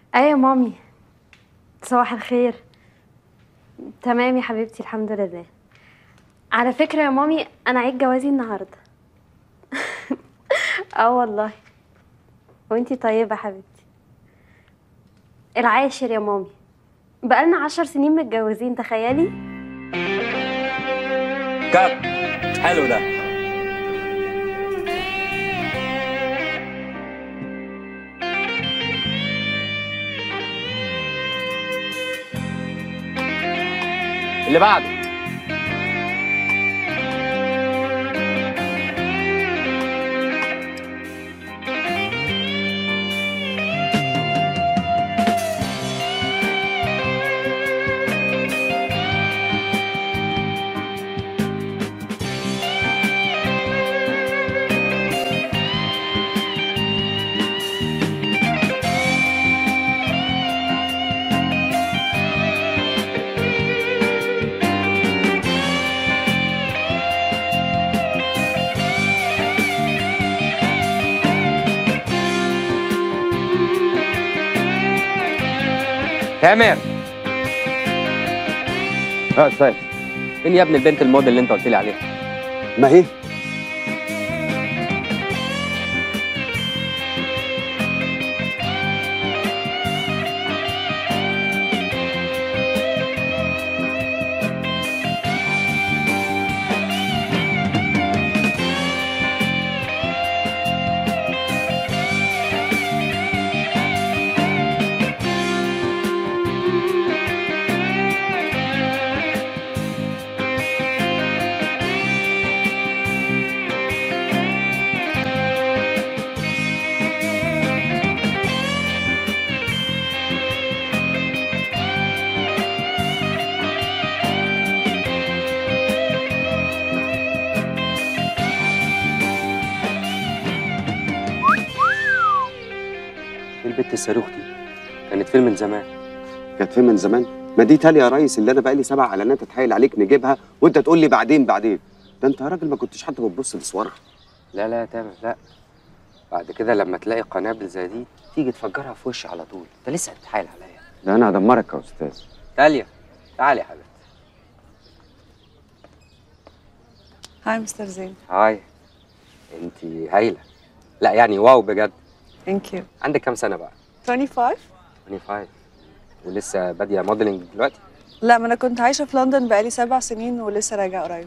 ايه يا مامي؟ صباح الخير. تمام يا حبيبتي، الحمد لله. على فكرة يا مامي، انا عيد جوازي النهارده. اه والله. وانتي طيبة حبيبتي. العاشر يا مامي. بقالنا 10 سنين متجوزين، تخيلي. كات. حلو ده. اللي بعده. تامر. اه استاذ. فين يا ابني البنت الموديل اللي انت قلت لي عليها؟ ما هي البنت الصاروخ دي كانت فين من زمان؟ كانت فين من زمان؟ ما دي تاليا يا ريس اللي انا بقالي 7 اعلانات اتحايل عليك نجيبها وانت تقول لي بعدين بعدين. ده انت يا راجل ما كنتش حتى بتبص لصورها. لا لا يا تامر لا. بعد كده لما تلاقي قنابل زي دي تيجي تفجرها في وشي على طول. انت لسه هتتحايل عليا؟ ده انا هدمرك يا استاذ. تاليا تعالي يا حبيبتي. هاي مستر زين. هاي. انت هايله. لا يعني واو بجد. ثانك يو. عندك كام سنه بقى؟ 25. 25. ولسه باديه موديلنج دلوقتي؟ لا، ما انا كنت عايشه في لندن بقالي 7 سنين ولسه راجعه قريب.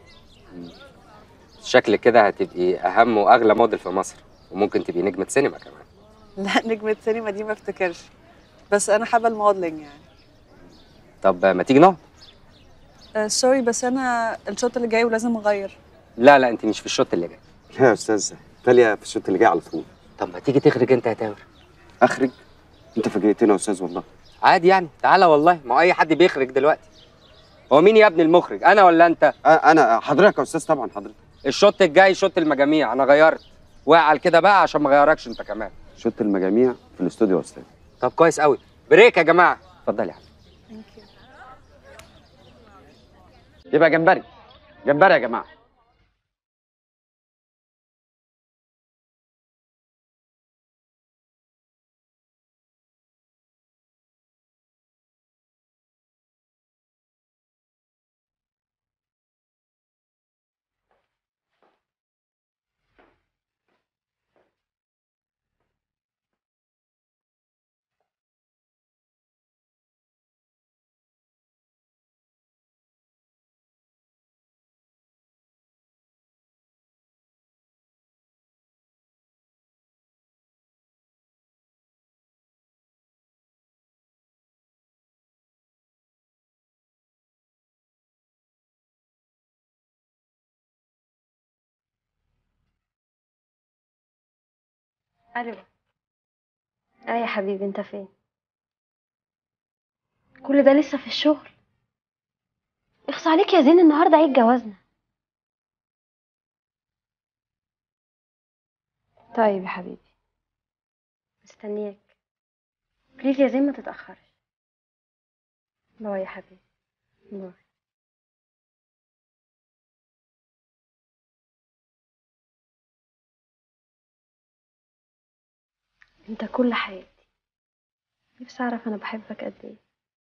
شكلك كده هتبقي اهم واغلى موديل في مصر، وممكن تبقي نجمه سينما كمان. لا، نجمه سينما دي ما افتكرش، بس انا حابه الموديلنج يعني. طب ما تيجي نقعد؟ سوري، بس انا الشوط اللي جاي ولازم اغير. لا لا، انت مش في الشوط اللي جاي. لا يا استاذ، تاليا في الشوط اللي جاي على طول. طب ما تيجي تخرج انت يا تامر؟ اخرج؟ انت فاجئتني يا استاذ والله. عادي يعني، تعالى والله، ما هو اي حد بيخرج دلوقتي. هو مين يا ابني المخرج، انا ولا انت؟ انا حضرتك يا استاذ، طبعا حضرتك. الشوط الجاي شوط المجاميع، انا غيرت. واعل كده بقى عشان ما غيركش انت كمان. شوط المجاميع في الاستوديو يا استاذ. طب كويس قوي. بريك يا جماعه، اتفضل يا حبيبي. ثانك يو. يبقى جمبري. جمبري يا جماعه. الو. ايه يا حبيبي، انت فين؟ كل ده لسه في الشغل؟ اخص عليك يا زين، النهارده عيد جوازنا. طيب يا حبيبي، مستنياك. بليز يا زين ما تتاخرش. باي يا حبيبي. باي. انت كل حياتي، نفسي اعرف انا بحبك قد ايه.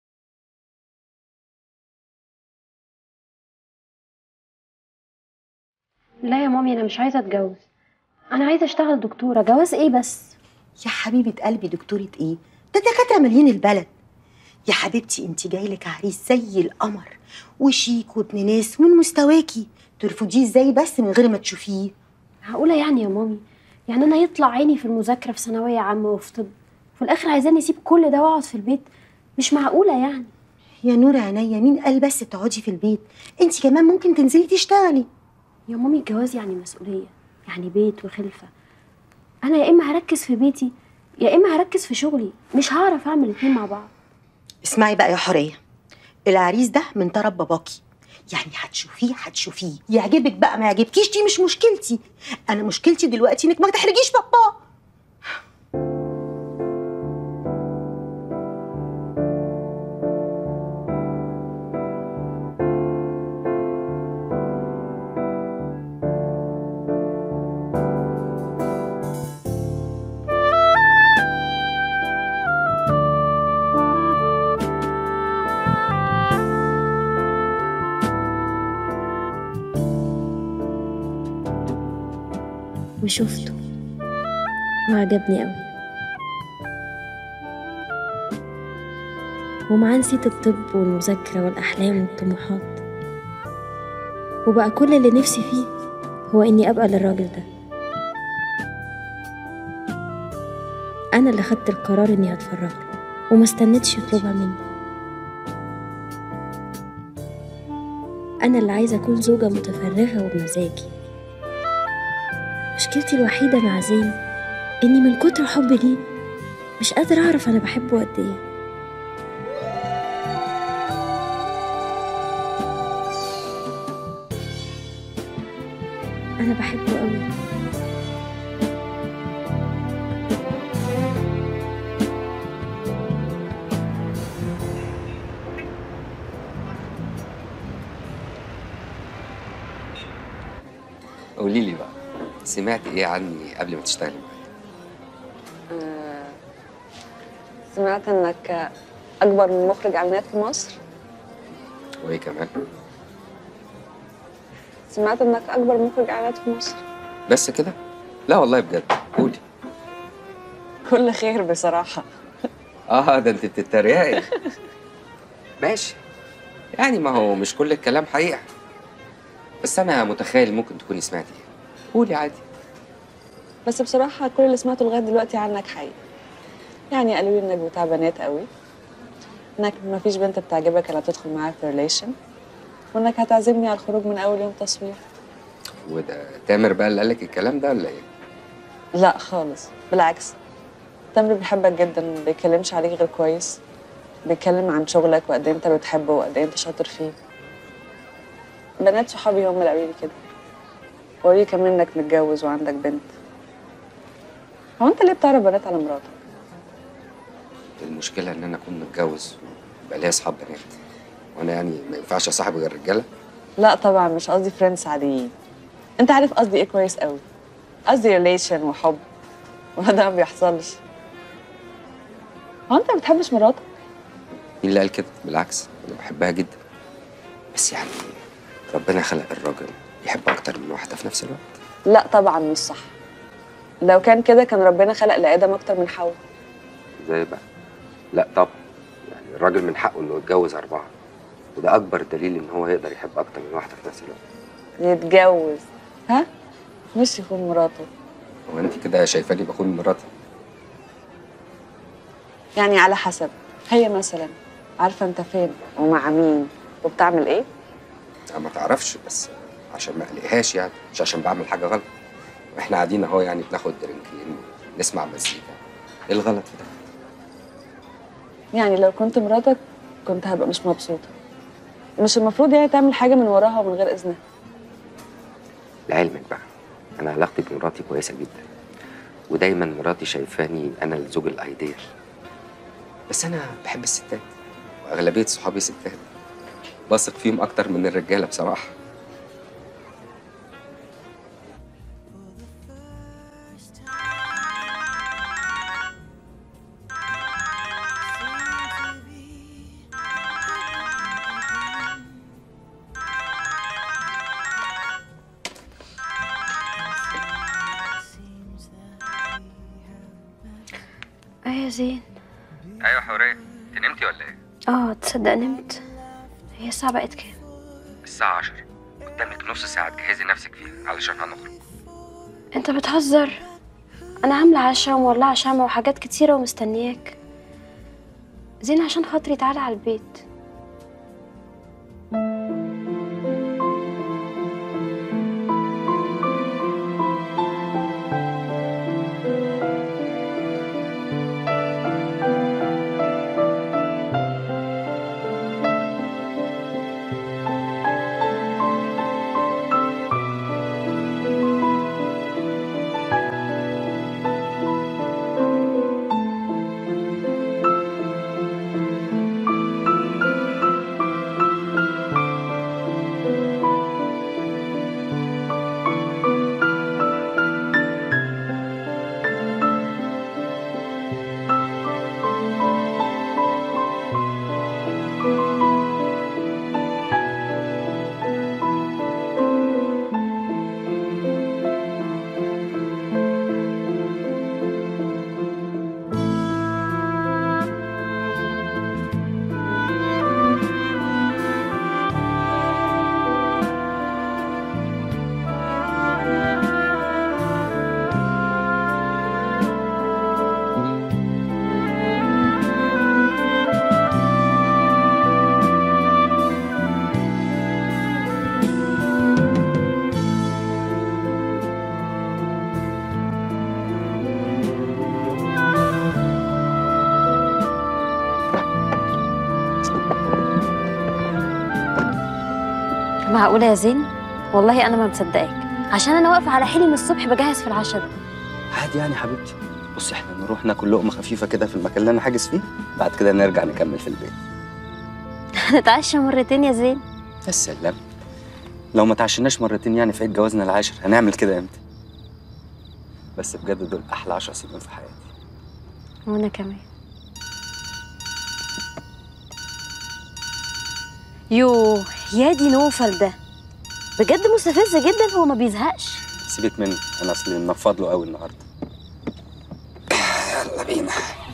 لا يا مامي، انا مش عايزه اتجوز، انا عايزه اشتغل دكتوره. جواز ايه بس؟ يا حبيبة قلبي دكتورة ايه؟ ده دكاترة مالين البلد. يا حبيبتي انت جايلك عريس زي القمر وشيك وابن ناس ومن مستواكي، ترفضيه ازاي بس من غير ما تشوفيه؟ معقوله يعني يا مامي؟ يعني انا يطلع عيني في المذاكره في ثانويه عامه وفي طب، في الاخر عايزاني اسيب كل ده واقعد في البيت؟ مش معقوله يعني. يا نور عينيا، مين قال بس تقعدي في البيت؟ انت كمان ممكن تنزلي تشتغلي. يا مامي الجواز يعني مسؤوليه، يعني بيت وخلفه. انا يا اما هركز في بيتي يا اما هركز في شغلي، مش هعرف اعمل الاتنين مع بعض. اسمعي بقى يا حورية، العريس ده من طرف باباكي، يعني هتشوفيه يعجبك بقى ما يعجبكيش دي مش مشكلتي. انا مشكلتي دلوقتي انك ما تحرجيش بابا. وشفته وعجبني قوي، ومعاه نسيت الطب والمذاكرة والأحلام والطموحات، وبقى كل اللي نفسي فيه هو إني أبقى للراجل ده. أنا اللي خدت القرار إني هتفرغ له وما استنيتش يطلبها مني. أنا اللي عايزة أكون زوجة متفرغة وبمزاجي. مشكلتي الوحيدة مع زين إني من كتر حبي ليه مش قادرة أعرف أنا بحبه قد إيه. أنا بحبه قوي. قولي لي بقى، سمعت ايه عني قبل ما تشتغلي معايا؟ سمعت انك اكبر من مخرج اعلانات في مصر. وايه كمان؟ سمعت انك اكبر مخرج اعلانات في مصر. بس كده؟ لا والله بجد، قولي. كل خير بصراحة. ده انت بتتريقي. ماشي، يعني ما هو مش كل الكلام حقيقة، بس انا متخيل ممكن تكوني سمعتي ايه. قولي عادي. بس بصراحة كل اللي سمعته لغاية دلوقتي عنك حقيقي. يعني قالوا لي انك بتاع بنات قوي، انك مفيش بنت بتعجبك الا تدخل معاها في ريليشن، وانك هتعزمني على الخروج من اول يوم تصوير. وده تامر بقى اللي قالك الكلام ده ولا ايه؟ لا خالص، بالعكس. تامر بيحبك جدا، ما بيتكلمش عليك غير كويس. بيتكلم عن شغلك وقد ايه انت بتحبه وقد ايه انت شاطر فيه. بنات صحابي هم اللي قالوا لي كده، وقالوا لي كمان انك متجوز وعندك بنت. هو انت ليه بتعرف بنات على مراتك؟ المشكلة ان انا اكون متجوز ويبقى ليا اصحاب بنات، وانا يعني ما ينفعش اصاحب غير رجالة؟ لا طبعا، مش قصدي فريندز عاديين. انت عارف قصدي ايه كويس قوي. قصدي ريليشن وحب، وده ما بيحصلش. هو انت ما بتحبش مراتك؟ مين اللي قال كده؟ بالعكس انا بحبها جدا، بس يعني ربنا خلق الراجل يحب اكتر من واحدة في نفس الوقت. لا طبعا مش صح. لو كان كده كان ربنا خلق لآدم اكتر من حواء. ازاي بقى؟ لا طبعا، يعني الراجل من حقه انه يتجوز 4، وده اكبر دليل ان هو يقدر يحب اكتر من واحدة في نفس الوقت. يتجوز؟ ها؟ مش يخون مراته. هو انت كده شايفاني بخون مراتي؟ يعني على حسب. هي مثلا عارفه انت فين ومع مين وبتعمل ايه؟ انا ما تعرفش، بس عشان ما اقلقهاش، يعني مش عشان بعمل حاجة غلط. واحنا قاعدين اهو يعني بناخد درينكين نسمع مزيكا، ايه الغلط في ده؟ يعني لو كنت مراتك كنت هبقى مش مبسوطه. مش المفروض يعني تعمل حاجه من وراها ومن غير اذنها؟ لعلمك بقى، انا علاقتي بمراتي كويسة جدا، ودايما مراتي شايفاني انا الزوج الايديال. بس انا بحب الستات، واغلبية صحابي ستات، بثق فيهم اكتر من الرجالة بصراحة. ايه يا زين؟ ايوه حوريه، انت نمتي ولا ايه؟ تصدق نمت. هي الساعة بقت كام؟ الساعه 10. قدامك نص ساعه تجهزي نفسك فيها علشان هنخرج. انت بتهزر؟ انا عاملة عشاء ومولعة شمع وحاجات كتيرة ومستنياك. زين عشان خاطري تعالى على البيت. معقولة يا زين؟ والله أنا ما مصدقاك، عشان أنا واقفة على حيلي من الصبح بجهز في العشاء ده. عادي يعني حبيبتي. بصي احنا نروح ناكل لقمه خفيفه كده في المكان اللي انا حاجز فيه، بعد كده نرجع نكمل في البيت. هنتعشى مرتين يا زين؟ يا سلام، لو ما تعشناش مرتين يعني في عيد جوازنا العاشر هنعمل كده امتى؟ بس بجد دول احلى 10 سنين في حياتي. وأنا كمان. يوه يا دي نوفل ده بجد مستفز جدا، هو ما بيزهقش. سيبك منه، انا اصلي منفض له قوي النهارده. يلا بينا.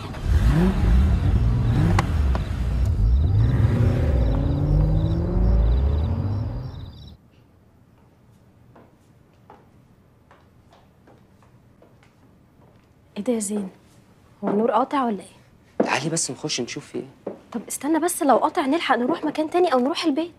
ايه ده يا زين؟ هو النور قاطع ولا ايه؟ تعالي بس نخش نشوف في ايه. طب استنى بس، لو قاطع نلحق نروح مكان تاني او نروح البيت.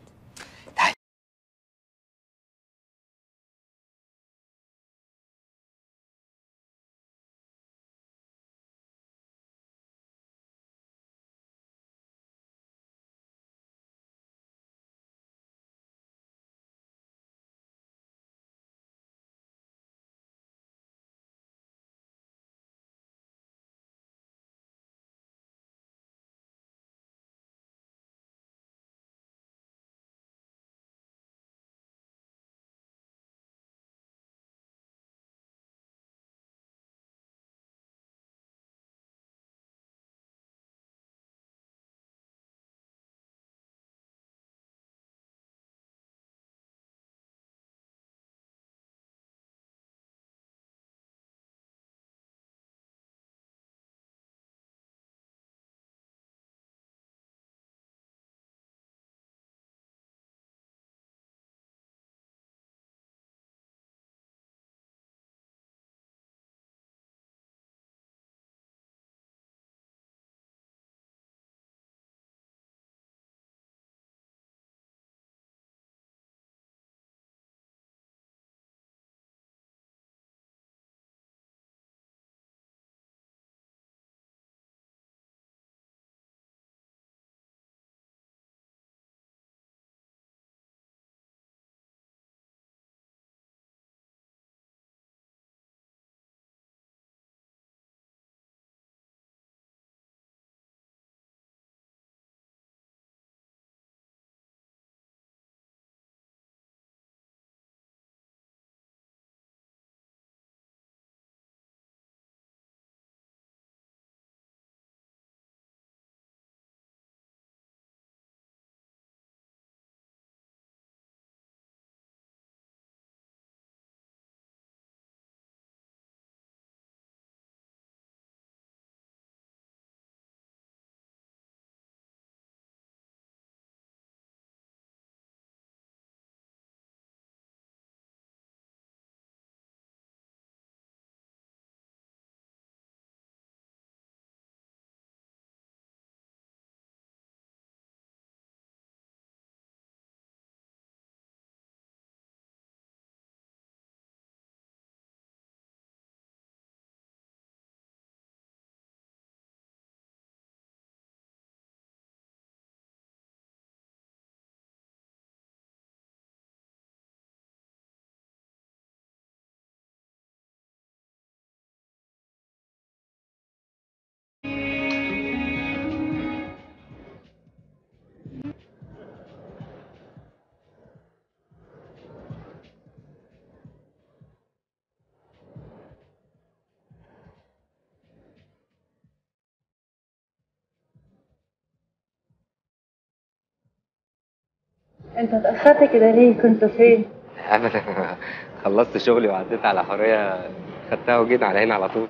انت اتأخرت كده ليه؟ كنت فين؟ ابدا، خلصت شغلي وعديت على حوريه، خدتها وجيت على هنا على طول.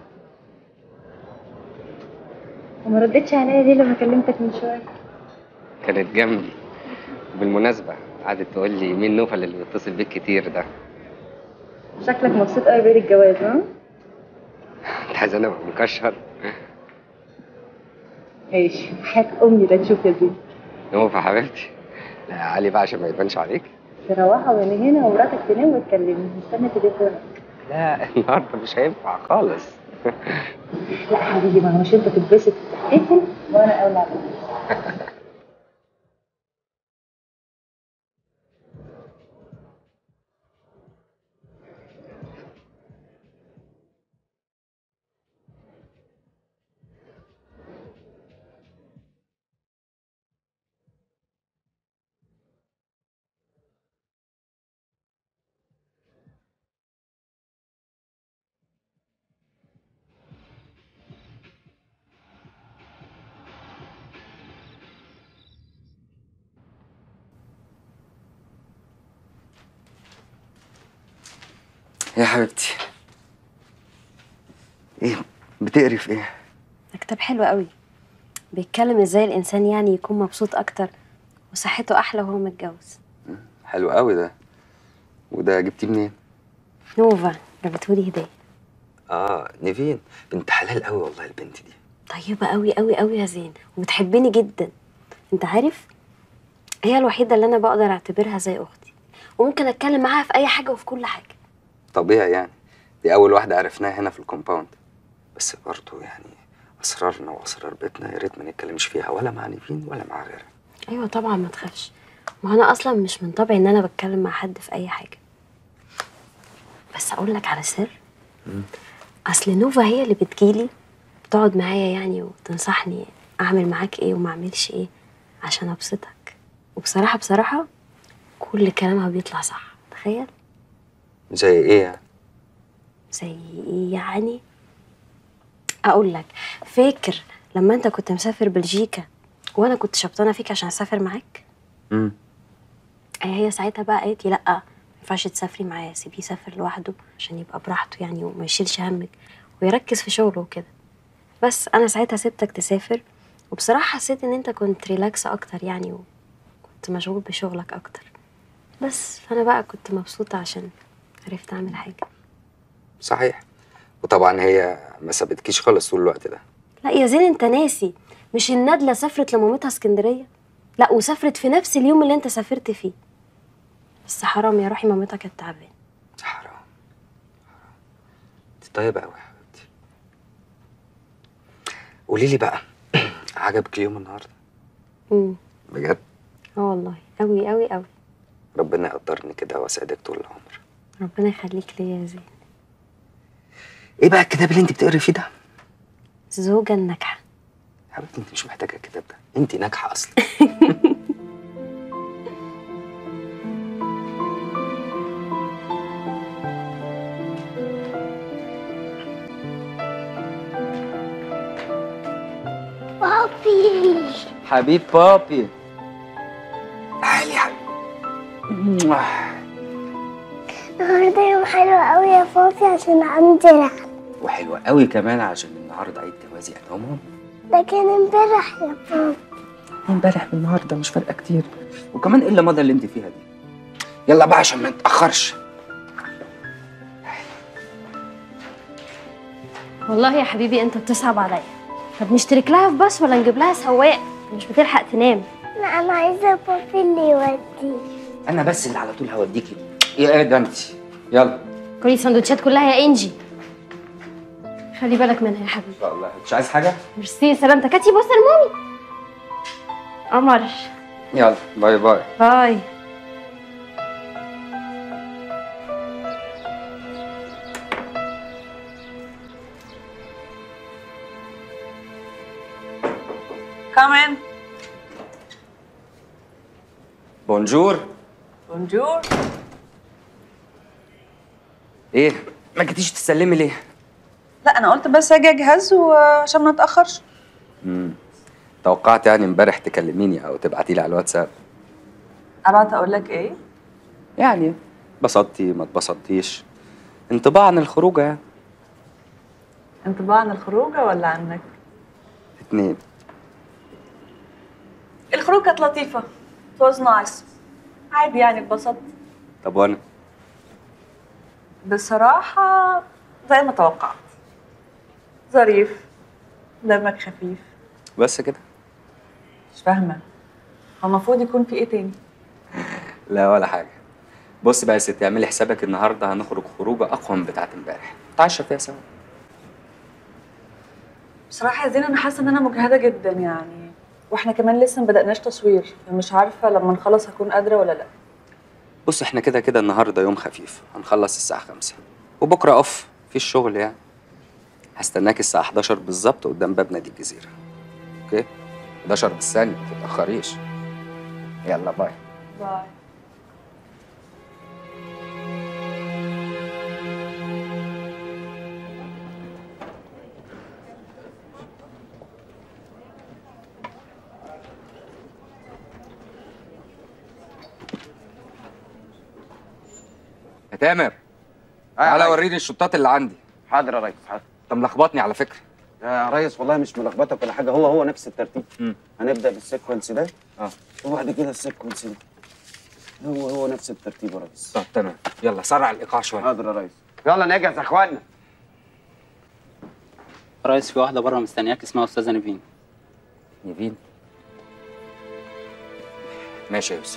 وما ردتش عليا ليه لما كلمتك من شويه؟ كانت جنبي. بالمناسبه قعدت تقول لي مين نوفل اللي بيتصل بيك كتير ده. شكلك مبسوط قوي بين الجواز، ها؟ انت عايز انا ابقى مكشر؟ ايش؟ حياة امي لا تشوف يا زين. نوفا حبيبتي، لا علي بقى عشان ما يبانش عليك. تروحوا من هنا ومراتك تنام وتكلمني، مستني تليفونك. لا النهارده مش هينفع خالص. لا حبيبي، ما هو مش انت تتبسط تقفل وانا اولع بيك. يا حبيبتي، ايه بتقري في ايه؟ ده كتاب حلو قوي، بيتكلم ازاي الانسان يعني يكون مبسوط اكتر وصحته احلى وهو متجوز. حلو قوي ده. وده جبتيه منين؟ نوفا جابتهولي هديه. نيفين بنت حلال قوي والله البنت دي. طيبه قوي قوي قوي يا زين، وبتحبني جدا. انت عارف، هي الوحيده اللي انا بقدر اعتبرها زي اختي، وممكن اتكلم معاها في اي حاجه وفي كل حاجه. طبيعي يعني، دي اول واحده عرفناها هنا في الكومباوند. بس برضه يعني اسرارنا واسرار بيتنا يا ريت ما نتكلمش فيها، ولا مع نيفين ولا مع غيرها. ايوه طبعا ما تخافش، ما انا اصلا مش من طبعي ان انا بتكلم مع حد في اي حاجه. بس اقول لك على سر. اصل نوفا هي اللي بتجيلي بتقعد معايا يعني وتنصحني اعمل معاك ايه وما اعملش ايه عشان ابسطك. وبصراحه بصراحه كل كلامها بيطلع صح. تخيل. زي ايه يعني؟ زي ايه يعني؟ اقول لك، فاكر لما انت كنت مسافر بلجيكا وانا كنت شبطانه فيك عشان اسافر معاك؟ هي ساعتها بقى قالت لي لا، ما ينفعش تسافري معايا، سيبيه يسافر لوحده عشان يبقى براحته يعني وما يشيلش همك ويركز في شغله وكده. بس انا ساعتها سبتك تسافر، وبصراحه حسيت ان انت كنت ريلاكس اكتر يعني، وكنت مشغول بشغلك اكتر. بس فانا بقى كنت مبسوطه عشان عرفت اعمل حاجه. صحيح. وطبعا هي ما سابتكيش خالص طول الوقت ده. لا يا زين، انت ناسي، مش الندله سافرت لمامتها اسكندريه؟ لا، وسافرت في نفس اليوم اللي انت سافرت فيه. بس حرام يا روحي، مامتها كانت تعبانه. حرام. انت طيبه قوي يا حبيبتي. قولي لي بقى، عجبك اليوم النهارده؟ بجد؟ والله قوي قوي قوي. ربنا يقدرني كده واسعدك طول العمر. ربنا يخليك ليا يا زين. ايه بقى الكتاب اللي انت بتقري فيه ده؟ الزوجه الناجحه. حبيبتي انت مش محتاجه الكتاب ده، انت ناجحه اصلا. بابي حبيب بابي. تعالي يا حبيبي. النهارده يوم حلو قوي يا بابي عشان عندي رحلة. وحلوه قوي كمان عشان النهارده عيد جوازي انا وماما. ده كان امبارح يا بابي. امبارح بالنهارده مش فارقه كتير، وكمان ايه اللمضه اللي انت فيها دي؟ يلا بقى عشان ما نتاخرش. والله يا حبيبي انت بتصعب عليا. طب نشترك لها في باص ولا نجيب لها سواق؟ مش بتلحق تنام. لا انا عايزه بابي اللي يوديني. انا بس اللي على طول هوديكي. ايه ده انت؟ يلا كلي السندوتشات كلها يا انجي. خلي بالك منها يا حبيبي. ان شاء الله. مش عايز حاجه؟ ميرسي، سلامتك. هاتي بص لمامي. قمر. يلا باي باي. باي. Come in. بونجور. بونجور. ايه ما جيتيش تسلمي ليه؟ لا انا قلت بس اجي اجهز وعشان ما نتاخرش. توقعت يعني امبارح تكلميني او تبعتي لي على الواتساب. ابعت اقول لك ايه؟ يعني اتبسطتي ما اتبسطتيش، انطباع عن الخروجه يعني. انطباع عن الخروجه ولا عنك؟ اتنين. الخروج كانت لطيفه. it was nice. عادي يعني اتبسطت. طب وانا؟ بصراحه زي ما توقعت. ظريف، دمك خفيف. بس كده؟ مش فاهمه، هو المفروض يكون في ايه تاني؟ لا ولا حاجه. بص بقى يا ستي، اعملي حسابك النهارده هنخرج خروجه اقوى من بتاعه امبارح، نتعشى فيها سوا. بصراحه يا زين انا حاسه ان انا مجهده جدا يعني، واحنا كمان لسه ما بدأناش تصوير، فمش عارفه لما نخلص هكون قادره ولا لا. بص احنا كده كده النهارده يوم خفيف، هنخلص الساعه 5 وبكره اوف في الشغل يعني. هستناك الساعه 11 بالظبط قدام باب نادي الجزيره. اوكي؟ 11 بالثانيه، ما تتاخريش. يلا باي. باي. يا تامر، تعالى وريني الشطات اللي عندي. حاضر يا ريس حاضر. انت ملخبطني على فكره. يا ريس والله مش ملخبطك ولا حاجه، هو نفس الترتيب. هنبدا بالسيكونس ده وبعد كده السيكونس ده. هو نفس الترتيب يا ريس. طب تمام، يلا سرع الايقاع شويه. حاضر يا ريس. يلا نجهز يا اخوانا. ريس في واحدة بره مستنياك اسمها أستاذة نيفين. نيفين؟ ماشي يا يوسف.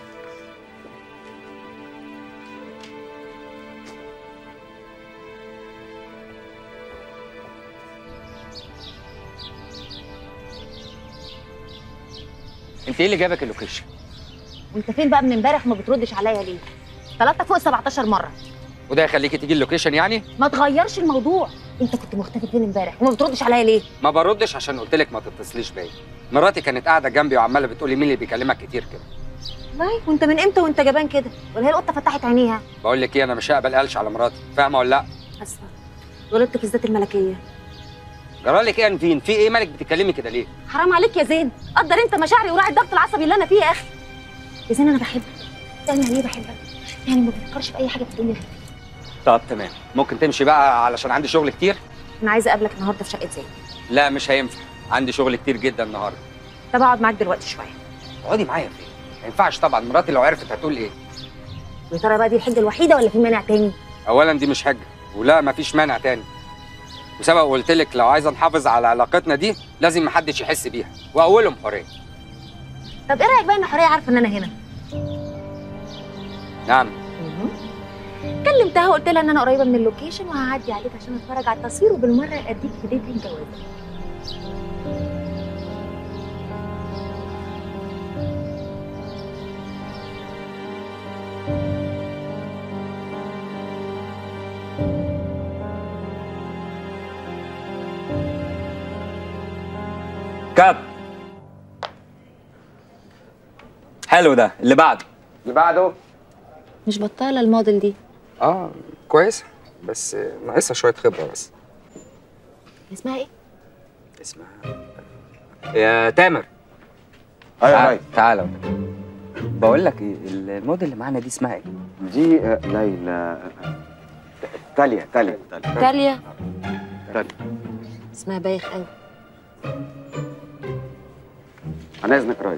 انت ايه اللي جابك اللوكيشن؟ وانت فين بقى من امبارح وما بتردش عليا ليه؟ طلبتك فوق 17 مرة. وده يخليكي تيجي اللوكيشن يعني؟ ما تغيرش الموضوع، انت كنت مختفي فين امبارح وما بتردش عليا ليه؟ ما بردش عشان قلت لك ما تتصليش بيا. مراتي كانت قاعده جنبي وعماله بتقولي مين اللي بيكلمك كتير كده. والله وانت من امتى وانت جبان كده؟ ولا هي القطة فتحت عينيها؟ بقول لك ايه، انا مش هقبل قلش على مراتي، فاهمه ولا لا؟ اسفة، غلطت في الذات الملكية. جرالك ايه يا نيفين؟ في ايه مالك بتتكلمي كده ليه؟ حرام عليك يا زين، قدر انت مشاعري وراعي الضغط العصبي اللي انا فيه يا اخي. يا زين انا بحبك. يعني ايه بحبك؟ يعني ما بفكرش في اي حاجة في الدنيا غير طب تمام، ممكن تمشي بقى علشان عندي شغل كتير؟ انا عايزة اقابلك النهارده في شقة زين. لا مش هينفع، عندي شغل كتير جدا النهارده. طب اقعد معاك دلوقتي شوية. اقعدي معايا فين؟ ما ينفعش طبعا، مراتي لو عرفت هتقول ايه؟ يا ترى بقى دي الحجة الوحيدة ولا في مانع تاني؟ اولا دي مش حجه، ولا مفيش مانع تاني. وسبق قلت لك لو عايزه نحافظ على علاقتنا دي لازم محدش يحس بيها، واولهم حوريه. طب ايه رايك بقى ان حوريه عارفه ان انا هنا؟ نعم. كلمتها وقلت لها ان انا قريبه من اللوكيشن وهعدي عليك عشان اتفرج على التصوير وبالمره اديك هديه الجواز. كات. حلو، ده اللي بعده. اللي بعده مش بطاله الموديل دي. كويس، بس ناقصها شويه خبره بس. اسمها ايه؟ اسمها يا تامر. ايوه يا ريس. تعالى. بقول لك ايه، الموديل اللي معانا دي اسمها ايه؟ دي ليلى. تاليا. تاليا. اسمها بايخ قوي. انا اذنك يا ريس.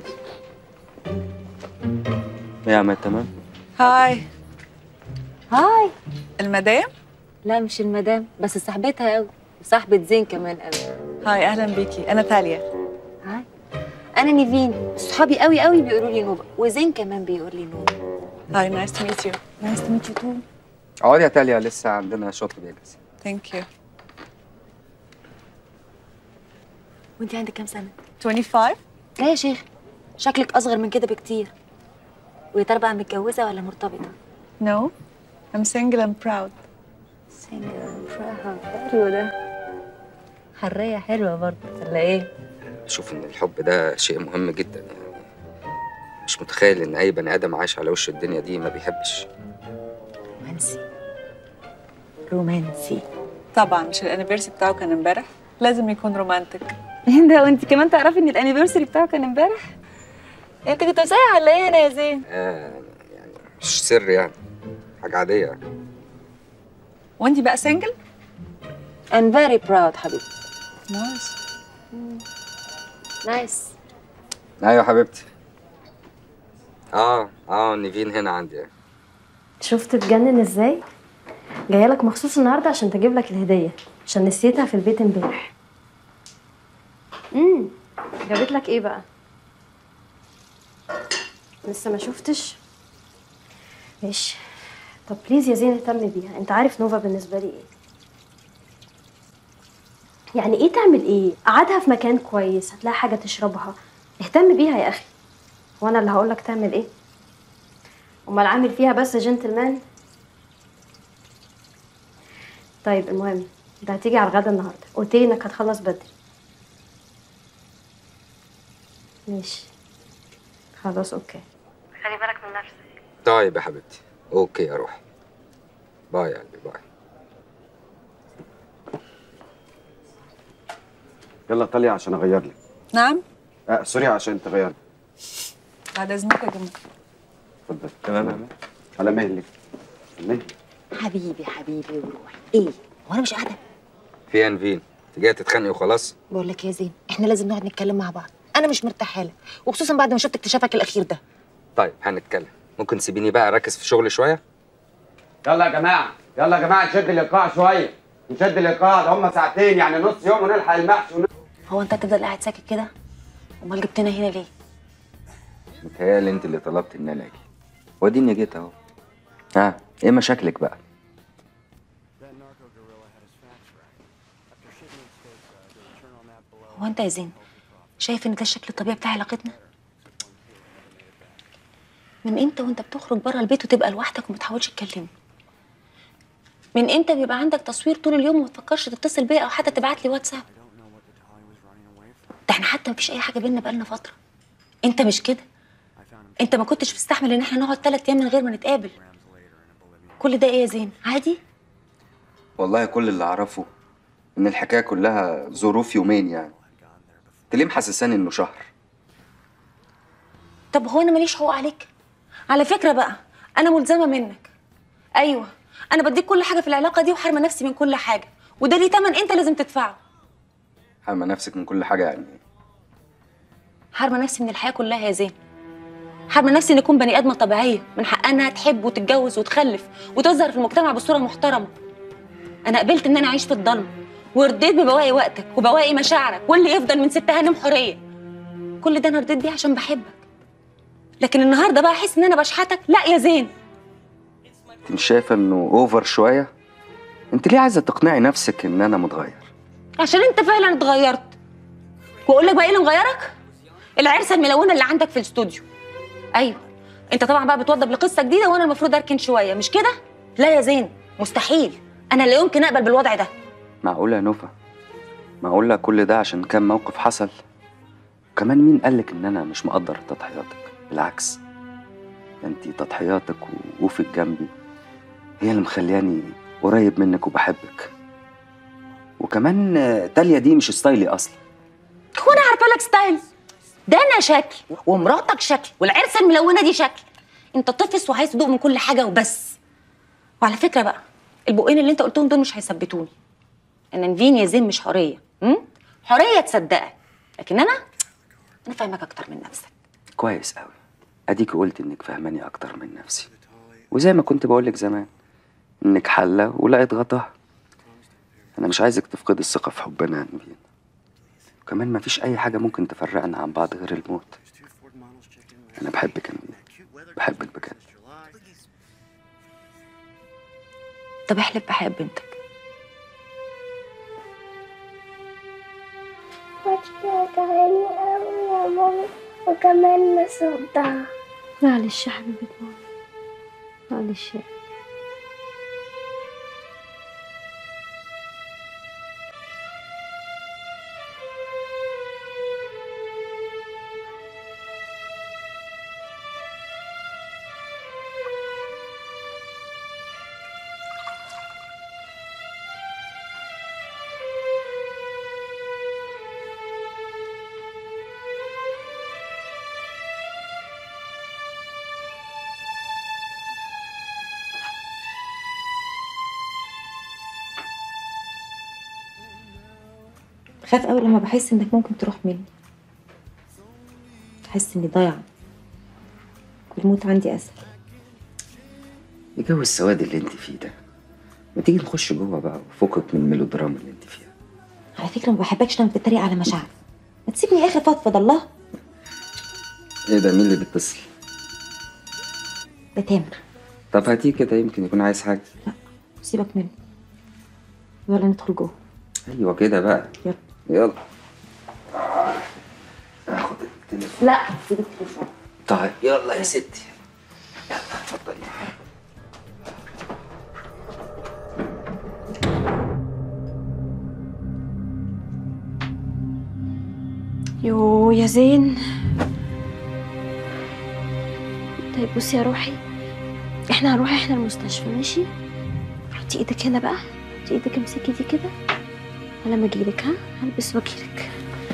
يا عم تمام. هاي. هاي. المدام؟ لا مش المدام، بس صاحبتها قوي وصاحبة زين كمان قوي. هاي اهلا بيكي، انا تاليا. هاي انا نيفين، صحابي قوي قوي بيقولوا لي نوبه، وزين كمان بيقول لي نوبه. هاي نايس تو ميت يو. نايس تو ميت يو تو. اقعدي يا تاليا، لسه عندنا شغل بيجهز. ثانك يو. وانت عندك كام سنه؟ 25. لا يا شيخ، شكلك اصغر من كده بكتير. ويا ترى بقى متجوزه ولا مرتبطه؟ No, I'm single and proud. حلو ده. حرية حلوة برضه ولا ايه؟ بشوف ان الحب ده شيء مهم جدا يعني. مش متخيل ان اي بني ادم عايش على وش الدنيا دي ما بيحبش. رومانسي. رومانسي. طبعا مش الانيفرسي بتاعه كان امبارح؟ لازم يكون رومانتك. ده وانت كمان تعرفي ان الانيفرساري بتاعه كان امبارح؟ انت كنت مسيح ولا ايه هنا يا زين؟ يعني مش سر يعني، حاجة عادية يعني. وانت بقى سنجل؟ I'm very proud حبيبتي. نايس. نايس. ايوه حبيبتي. نيفين هنا عندي. شفت تجنن ازاي؟ جايه لك مخصوص النهارده عشان تجيب لك الهديه، عشان نسيتها في البيت امبارح. جابت لك ايه بقى؟ لسه ما شفتش؟ ماشي. طب بليز يا زين اهتم بيها، انت عارف نوفا بالنسبه لي ايه. يعني ايه تعمل ايه؟ قعدها في مكان كويس، هتلاقي حاجه تشربها، اهتم بيها يا اخي. وانا اللي هقولك تعمل ايه؟ امال عامل فيها بس جنتلمان؟ طيب المهم، انت هتيجي على الغدا النهارده، قلت لي انك هتخلص بدري. ماشي خلاص اوكي. خلي بالك من نفسك. طيب يا حبيبتي، اوكي اروح. باي يا قلبي، باي. يلا طلعي عشان اغير لك. نعم؟ سوري عشان تغير لي. بعد اذنك يا جماعه. اتفضل. تمام. على مهلك. مهلك. حبيبي حبيبي وروحي. ايه هو انا مش قاعده؟ في يا نيفين، انت جايه تتخانقي وخلاص؟ بقول لك يا زين، احنا لازم نقعد نتكلم مع بعض، انا مش مرتاحه لك، وخصوصا بعد ما شفت اكتشافك الاخير ده. طيب هنتكلم. ممكن تسيبيني بقى اركز في شغلي شويه؟ يلا يا جماعه، يلا يا جماعه نشد اللقاء شويه، نشد اللقاء، ده هم ساعتين يعني نص يوم ونلحق المحشي هو انت هتفضل قاعد ساكت كده؟ امال جبتنا هنا ليه؟ متهيألي انت اللي طلبت ان انا اجي، واديني جيت اهو. ايه مشاكلك بقى؟ هو انت يا زين شايف ان ده الشكل الطبيعي بتاع علاقتنا؟ من امتى وانت بتخرج بره البيت وتبقى لوحدك وما تحاولش تكلمني؟ من امتى بيبقى عندك تصوير طول اليوم وما تفكرش تتصل بيا او حتى تبعت لي واتساب؟ ده احنا حتى مفيش اي حاجه بينا بقالنا فتره. انت مش كده. انت ما كنتش مستحمل ان احنا نقعد 3 ايام من غير ما نتقابل. كل ده ايه يا زين؟ عادي؟ والله كل اللي اعرفه ان الحكايه كلها ظروف يومين يعني. انت ليه محسساني انه شهر؟ طب هو انا ماليش حقوق عليك؟ على فكره بقى انا ملزمه منك. ايوه انا بديك كل حاجه في العلاقه دي وحارمه نفسي من كل حاجه، وده ليه تمن انت لازم تدفعه. حارمه نفسك من كل حاجه يعني ايه؟ حارمه نفسي من الحياه كلها يا زين. حارمه نفسي ان اكون بني ادمه طبيعيه من حقها انها تحب وتتجوز وتخلف وتظهر في المجتمع بصوره محترمه. انا قبلت ان انا اعيش في الضلمه ورديت ببواقي وقتك وبواقي مشاعرك واللي يفضل من ست هانم حوريه. كل ده انا رديت بيه عشان بحبك. لكن النهارده بقى احس ان انا بشحتك؟ لا يا زين. انت مش شايفه انه اوفر شويه؟ انت ليه عايزه تقنعي نفسك ان انا متغير؟ عشان انت فعلا اتغيرت. واقول لك بقى ايه اللي مغيرك؟ العرسه الملونه اللي عندك في الاستوديو. ايوه انت طبعا بقى بتوضب لقصه جديده وانا المفروض اركن شويه، مش كده؟ لا يا زين مستحيل، انا لا يمكن اقبل بالوضع ده. معقوله يا نوفا؟ معقوله كل ده عشان كام موقف حصل؟ وكمان مين قالك ان انا مش مقدر تضحياتك؟ بالعكس، ده انتي تضحياتك ووقوفك جنبي هي اللي مخلياني قريب منك وبحبك. وكمان تاليا دي مش ستايلي اصلا. هو انا عارفه لك ستايل؟ ده انا شكل ومراتك شكل والعرسه الملونه دي شكل. انت طفس وعايز تدوق من كل حاجه وبس. وعلى فكره بقى البقين اللي انت قلتهم دول مش هيثبتوني. انا نيفين يا زين مش حوريه. حوريه تصدقك، لكن انا فاهمك اكتر من نفسك. كويس قوي، اديك قلت انك فاهماني اكتر من نفسي، وزي ما كنت بقولك زمان انك حله ولقيت غطاها. انا مش عايزك تفقدي الثقه في حبنا يا نيفين. وكمان مفيش اي حاجه ممكن تفرقنا عن بعض غير الموت. انا بحبك يا نيفين، بحبك بجد. طب احلف بحق بنتك. وجعاني قوي يا ماما وكمان مصدعة. معلش يا حبيبة ماما، معلش. بخاف قوي لما بحس انك ممكن تروح مني، بحس اني ضايعه والموت عندي اسهل. ايه جو السواد اللي انت فيه ده؟ ما تيجي نخش جوه بقى وفكك من الميلودراما اللي انت فيها. على فكره ما بحبكش لما بتتريق على مشاعري، ما تسيبني يا اخي فضفض. الله، ايه ده؟ مين اللي بيتصل؟ ده تامر. طب هاتيه كده يمكن يكون عايز حاجه. لا سيبك منه، يلا ندخل جوه. ايوه كده بقى. يلا يلا. اخد التليفون. لا سيب التليفون. طيب يلا يا ستي، يلا اتفضلي. يو يا زين. طيب بصي يا روحي، احنا هنروح المستشفى ماشي؟ حطي ايدك هنا بقى، حطي ايدك، امسكي دي كده على ما اجيلك. ها هلبس واجيلك.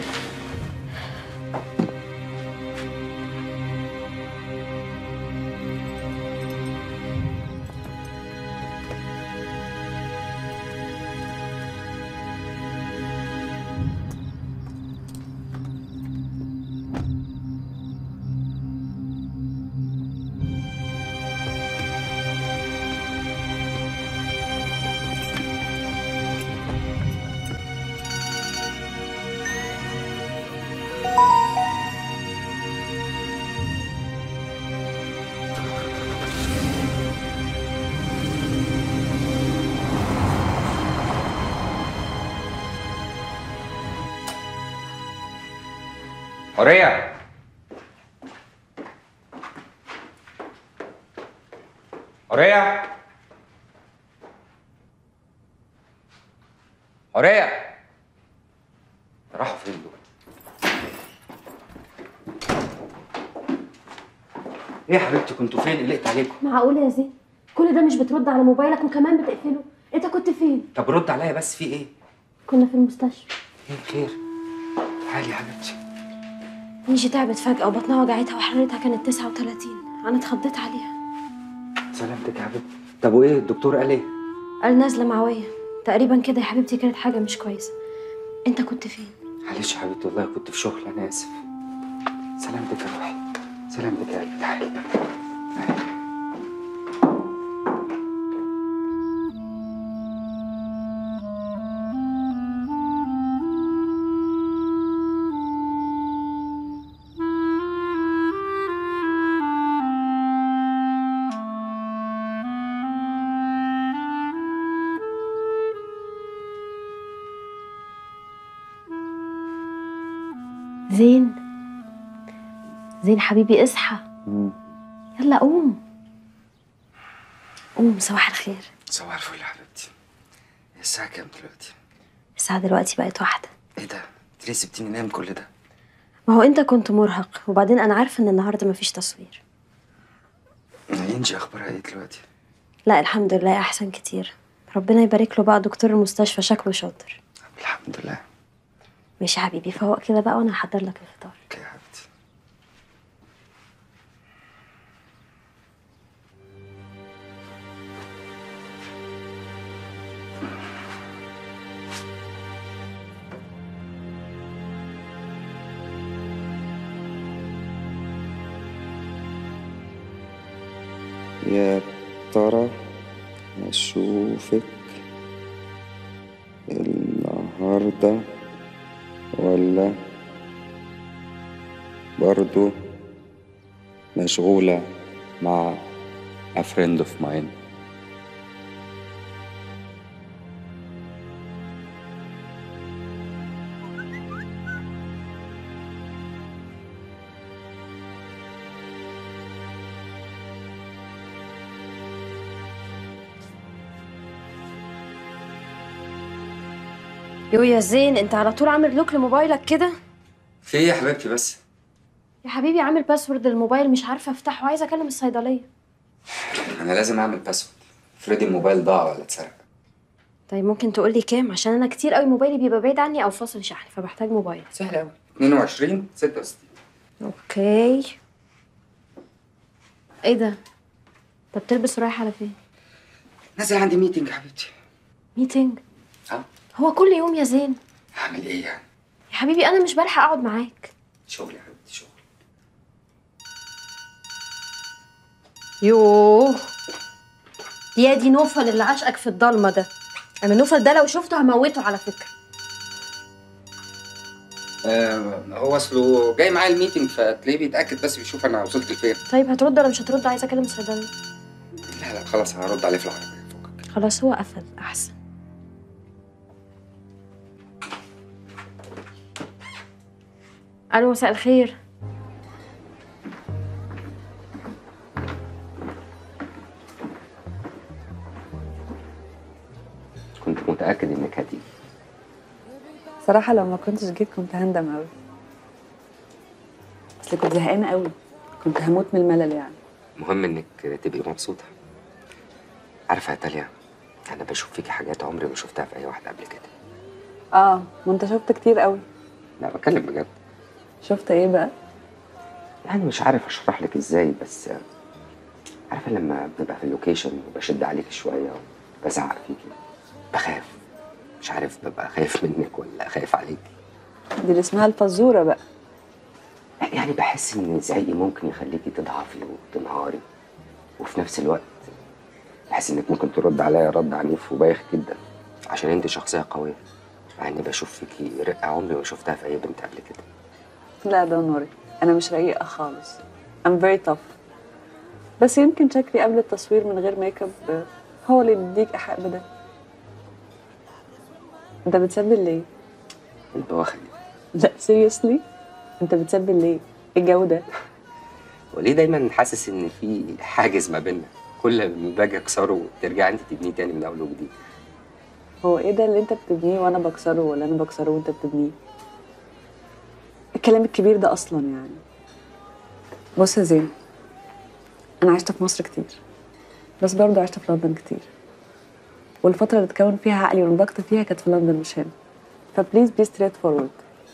حورية، حورية، حورية، راحوا فين دول؟ ايه يا حبيبتي كنتوا فين؟ قلقت عليكم. معقولة يا زين؟ كل ده مش بترد على موبايلك وكمان بتقفله؟ انت كنت فين؟ طب رد عليا بس، في ايه؟ كنا في المستشفى. ايه خير؟ تعالي يا حبيبتي. نيجي تعبت فجأة وبطنها وجعتها وحرارتها كانت 39. أنا اتخضيت عليها. سلامتك يا حبيبتي. طب وايه الدكتور قال ايه؟ قال نازلة معوية تقريبا كده يا حبيبتي، كانت حاجة مش كويسة. انت كنت فين؟ معلش يا حبيبتي والله كنت في شغل، انا اسف. سلامتك يا روحي، سلامتك يا قلبي. تعالي زين، زين حبيبي اصحى. يلا قوم قوم. صباح الخير. صباح الفل يا حبيبتي. الساعة كام دلوقتي؟ الساعة دلوقتي بقت 1. ايه ده؟ انت ليه سبتيني انام كل ده؟ ما هو انت كنت مرهق، وبعدين انا عارفة ان النهاردة مفيش تصوير. انجي اخبارها ايه دلوقتي؟ لا الحمد لله احسن كتير، ربنا يبارك له بقى. دكتور المستشفى شكله شاطر. الحمد لله. ماشي يا حبيبي، فوق كده بقى وانا هحضر لك الفطار. اوكي يا حبيبتي. يا ترى أشوفك النهاردة ولا برضو مشغولة مع a friend of mine؟ يو يا زين، انت على طول عامل لوك لموبايلك كده؟ في ايه يا حبيبتي بس؟ يا حبيبي عامل باسورد للموبايل مش عارفه افتحه، وعايزه اكلم الصيدليه. انا لازم اعمل باسورد، افرضي الموبايل ضاع ولا اتسرق. طيب ممكن تقول لي كام؟ عشان انا كتير قوي موبايلي بيبقى بعيد عني او فاصل شحن، فبحتاج موبايل. سهل قوي. 22 66. اوكي. ايه ده؟ انت بتلبس ورايح على فين؟ نازل عندي ميتنج يا حبيبتي. ميتنج؟ اه. هو كل يوم يا زين؟ هعمل ايه يعني؟ يا حبيبي انا مش بلحق اقعد معاك. شغل يا حبيبتي، شغل. يوه، يا دي نوفل اللي عاشقك في الضلمه ده. انا نوفل ده لو شفته هموته على فكره. هو اصله جاي معايا الميتنج، فتلاقيه بيتاكد بس بيشوف انا وصلت لفين. طيب هترد ولا مش هترد؟ عايزه اكلم الصيدلي. لا لا خلاص، هرد عليه في العربيه، فكك. خلاص هو قفل احسن. الو، مساء الخير. كنت متاكد انك هتيجي. صراحة لو ما كنتش جيت كنت هندم قوي، اصل كنت زهقانة قوي، كنت هموت من الملل يعني. المهم انك تبقي مبسوطه. عارفه يا تاليا، انا بشوف فيكي حاجات عمري ما شفتها في اي واحد قبل كده. اه، ما انت شفت كتير قوي. لا بتكلم بجد. شفت ايه بقى؟ يعني مش عارف اشرح لك ازاي، بس عارفه لما بنبقى في اللوكيشن وبشد عليك شويه وبزعق فيكي، بخاف. مش عارف ببقى خايف منك ولا خايف عليكي. دي اللي اسمها الفزورة بقى. يعني بحس ان زعيقي ممكن يخليكي تضعفي وتنهاري، وفي نفس الوقت بحس انك ممكن ترد عليا رد عنيف وبايخ جدا، عشان انت شخصيه قويه. مع اني بشوف فيكي رقه عمري ما شفتها في اي بنت قبل كده. لا ده نوري، انا مش رقيقة خالص. I'm very tough. بس يمكن شكلي قبل التصوير من غير ميك اب هو اللي بيديك احق بده. انت بتسبل ليه؟ انت واخد. لا سيريسلي، انت بتسبل ليه؟ ايه الجو ده؟ وليه دايما حاسس ان في حاجز ما بيننا، كل ما باجي اكسره ترجعي انت تبنيه تاني من اول وجديد. هو ايه ده اللي انت بتبنيه وانا بكسره، ولا انا بكسره وانت بتبنيه؟ الكلام الكبير ده اصلا يعني. بص يا زين، انا عشت في مصر كتير، بس برضه عشت في لندن كتير، والفترة اللي اتكون فيها عقلي ونضجت فيها كانت في لندن مش هنا. فبليز بي ستريت فورورد.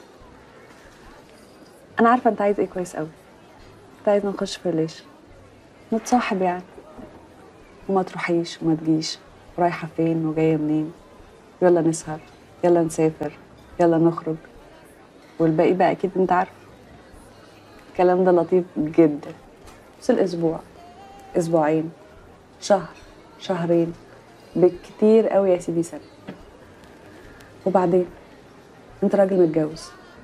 انا عارفة انت عايز ايه كويس قوي. انت عايز نخش في ريليشن، نتصاحب يعني، وما تروحيش وما تجيش، رايحة فين وجاية منين، يلا نسهر، يلا نسافر، يلا نخرج، والباقي بقى اكيد انت عارف. الكلام ده لطيف جدا، بس الاسبوع، اسبوعين، شهر، شهرين، بالكتير قوي يا سيدي سنة. وبعدين انت راجل متجوز،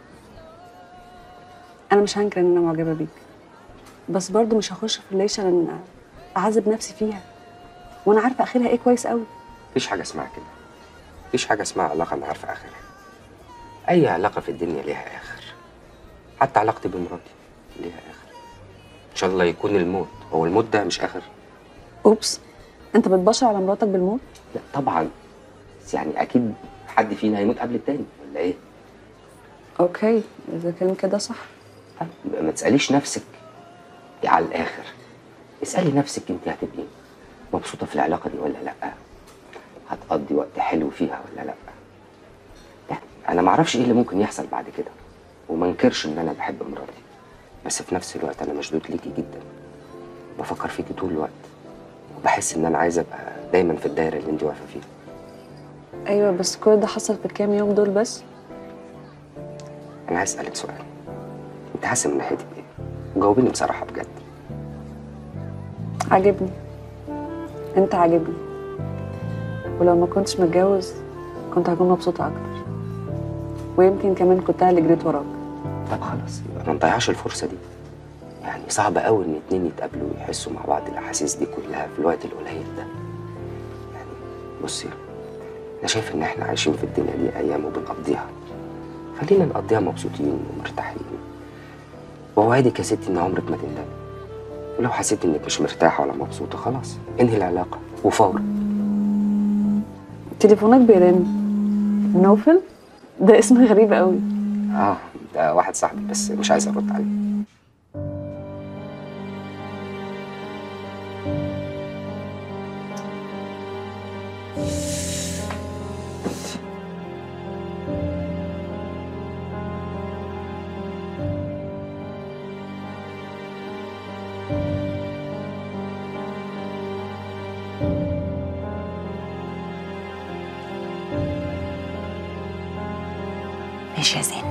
انا مش هنكر ان انا معجبة بيك، بس برضو مش هخش في ريليشن ان اعذب نفسي فيها وانا عارفة اخرها ايه كويس قوي. مفيش حاجه اسمها كده. مفيش حاجه اسمها علاقه انا عارفه اخرها. اي علاقه في الدنيا ليها اخر. حتى علاقتي بمراتي ليها اخر. ان شاء الله يكون الموت. هو الموت ده مش اخر؟ اوبس، انت بتبشر على مراتك بالموت؟ لا طبعا، بس يعني اكيد حد فينا هيموت قبل التاني ولا ايه؟ اوكي، اذا كان كده صح. ما تساليش نفسك على الاخر، اسالي نفسك انت هتبقي مبسوطه في العلاقه دي ولا لا، هتقضي وقت حلو فيها ولا لا. يعني انا ما اعرفش ايه اللي ممكن يحصل بعد كده، وما انكرش ان انا بحب مراتي، بس في نفس الوقت انا مشدود ليكي جدا، بفكر فيكي طول الوقت، وبحس ان انا عايزه ابقى دايما في الدايره اللي انت واقفه فيها. ايوه بس كل ده حصل في الكام يوم دول بس. انا عايز اسالك سؤال، انت حاسه من ناحيتي بايه؟ وجاوبيني بصراحه بجد. عاجبني، انت عاجبني، ولو ما كنتش متجوز كنت هكون مبسوطة اكتر، ويمكن كمان كنت انا اللي جريت وراك. طب خلاص يبقى ما نضيعش الفرصه دي. يعني صعب قوي ان اتنين يتقابلوا ويحسوا مع بعض الاحاسيس دي كلها في الوقت القليل ده. يعني بصي، انا شايف ان احنا عايشين في الدنيا دي ايام وبنقضيها، خلينا نقضيها مبسوطين ومرتاحين. ووعدك يا ستي ان عمرك ما تندمي، ولو حسيت انك مش مرتاحه ولا مبسوطه خلاص انهي العلاقه وفورا. تليفونك بيرن. نوفل؟ ده اسم غريب قوي. ده واحد صاحبي بس مش عايز ارد عليه. ماشي يا زين.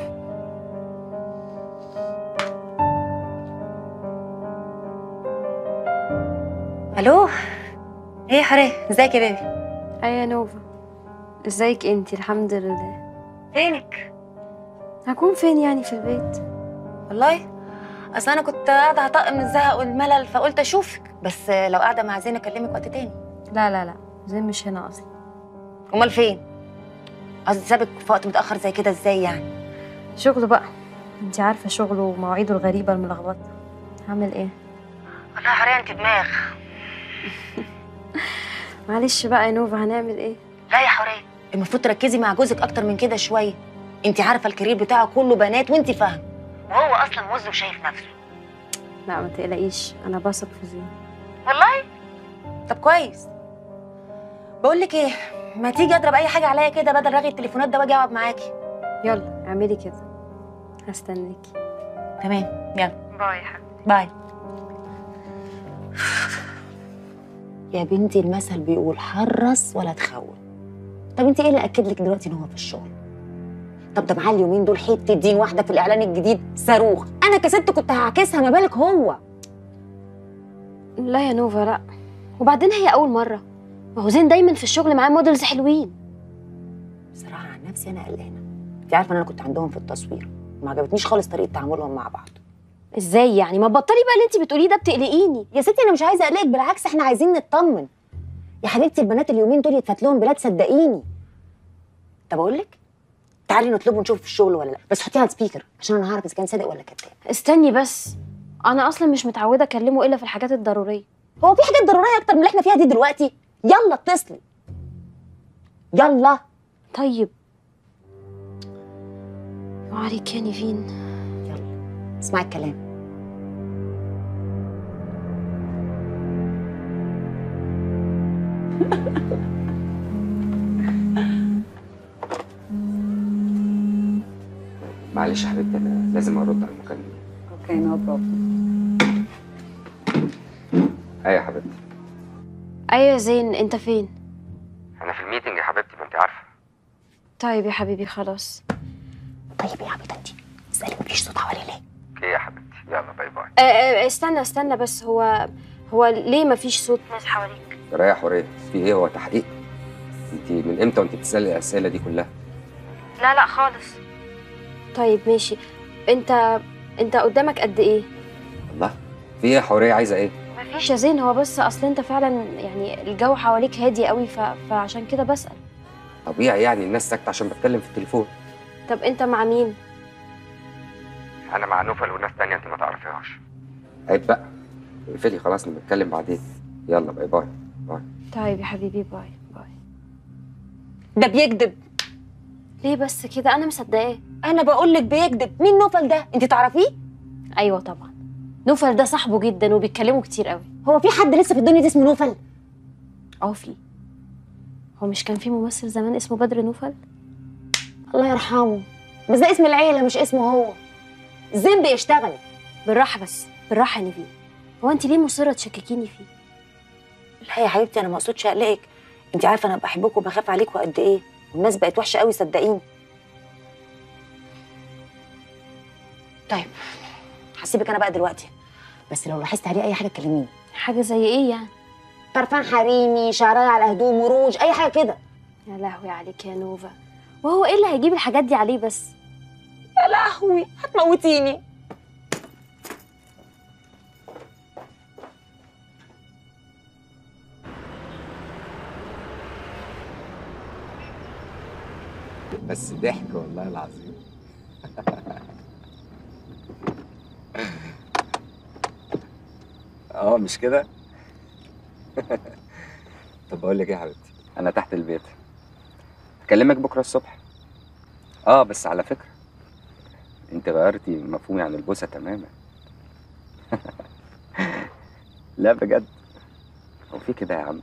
الو، ايه يا حوريه، ازيك يا بيبي؟ ايه يا نوفا، ازيك انتي؟ الحمد لله. فينك؟ هكون فين يعني؟ في البيت. والله اصل انا كنت قاعده هطق من الزهق والملل فقلت اشوفك، بس لو قاعده مع زين اكلمك وقت تاني. لا لا لا، زين مش هنا اصلا. امال فين؟ قصدي سابك في وقت متاخر زي كده ازاي يعني؟ شغله بقى، انتي عارفه شغله ومواعيده الغريبه الملخبطه. هعمل ايه؟ والله حوريه انت دماغ. معلش بقى يا نوفا، هنعمل ايه؟ لا يا حوريه، المفروض تركزي مع جوزك اكتر من كده شويه. انت عارفه الكارير بتاعه كله بنات وانت فاهمه، وهو اصلا موظف شايف نفسه. لا ما تقلقيش، انا بثق في زين. والله؟ طب كويس. بقول لك ايه، ما تيجي اضرب اي حاجه عليا كده بدل رغي التليفونات ده واجي اقعد معاكي. يلا اعملي كده، هستناكي. تمام، يلا. باي يا حبيبي. باي. يا بنتي المثل بيقول حرص ولا تخون. طب انت ايه اللي اكد لك دلوقتي ان هو في الشغل؟ طب ده معاه اليومين دول حته دين واحده في الاعلان الجديد صاروخ، انا كست كنت هعكسها، ما بالك هو؟ لا يا نوفا لا، وبعدين هي اول مره، ما هو زين دايما في الشغل معاه موديلز حلوين. بصراحه عن نفسي انا قلقانه. انت عارفه ان انا كنت عندهم في التصوير وما عجبتنيش خالص طريقه تعاملهم مع بعض. ازاي يعني؟ ما بطلي بقى اللي انت بتقوليه ده، بتقلقيني. يا ستي انا مش عايزه اقلقك، بالعكس احنا عايزين نطمن. يا حبيبتي البنات اليومين دول يتفات لهم بلاد صدقيني. طب اقول لك، تعالي نطلبه ونشوف في الشغل ولا لا، بس حطيها على السبيكر عشان انا هعرف اذا كان صادق ولا كذاب. استني بس، انا اصلا مش متعوده اكلمه الا في الحاجات الضروريه. هو في حاجات ضروريه اكتر من اللي احنا فيها دي دلوقتي؟ يلا اتصلي يلا. طيب وعليك يا نيفين. يلا اسمعي الكلام. معلش يا حبيبتي، انا لازم ارد على المكالمه. اوكي نو بروبلم. ايوه يا حبيبتي. ايوه يا زين، انت فين؟ انا في الميتنج يا حبيبتي، ما انت عارفه. طيب يا حبيبي خلاص. طيب يا عبيطه انت، اسالي مفيش صوت حوالي ليه؟ اوكي يا حبيبتي، يلا باي باي. استنى بس، هو ليه مفيش صوت ناس حواليك؟ رايح حوريه، في ايه؟ هو تحقيق؟ انت من امتى وانت بتسالي الاسئله دي كلها؟ لا خالص. طيب ماشي، انت قدامك قد ايه؟ الله، في ايه يا حوريه؟ عايزه ايه؟ مفيش يا زين، هو بس اصل انت فعلا يعني الجو حواليك هادي قوي فعشان كده بسأل. طبيعي يعني، الناس ساكته عشان بتكلم في التليفون. طب انت مع مين؟ انا مع نوفل وناس تانية انت ما تعرفيهاش. عيب بقى، اقفلي خلاص، نتكلم بعدين. يلا باي باي باي. طيب يا حبيبي، باي باي. ده بيكذب. ليه بس كده؟ انا مصدقاه. انا بقول لك بيكذب. مين نوفل ده؟ انت تعرفيه؟ ايوه طبعا، نوفل ده صاحبه جدا وبيتكلموا كتير قوي. هو في حد لسه في الدنيا دي اسمه نوفل؟ في. هو مش كان في ممثل زمان اسمه بدر نوفل؟ الله يرحمه، بس ده اسم العيله مش اسمه هو. زين بيشتغل. بالراحه بس، بالراحه يا نيفين. هو انت ليه مصره تشككيني فيه؟ لا يا حبيبتي انا ما اقصدش اقلقك، انت عارفه انا بحبك وبخاف عليك وقد ايه، والناس بقت وحشه قوي صدقيني. طيب هسيبك انا بقى دلوقتي، بس لو لاحظت عليه اي حاجه كلميني. حاجه زي ايه يعني؟ طرفان حريمي، شعرايه على هدوم، وروج، اي حاجه كده. يا لهوي عليك يا نوفا، وهو ايه اللي هيجيب الحاجات دي عليه بس؟ يا لهوي هتموتيني. بس ضحك والله العظيم. مش كده؟ طب بقول لك ايه يا حبيبتي، انا تحت البيت، اكلمك بكره الصبح. بس على فكره انت غيرتي مفهومي عن البوسه تماما. لا بجد، هو في كده يا عم؟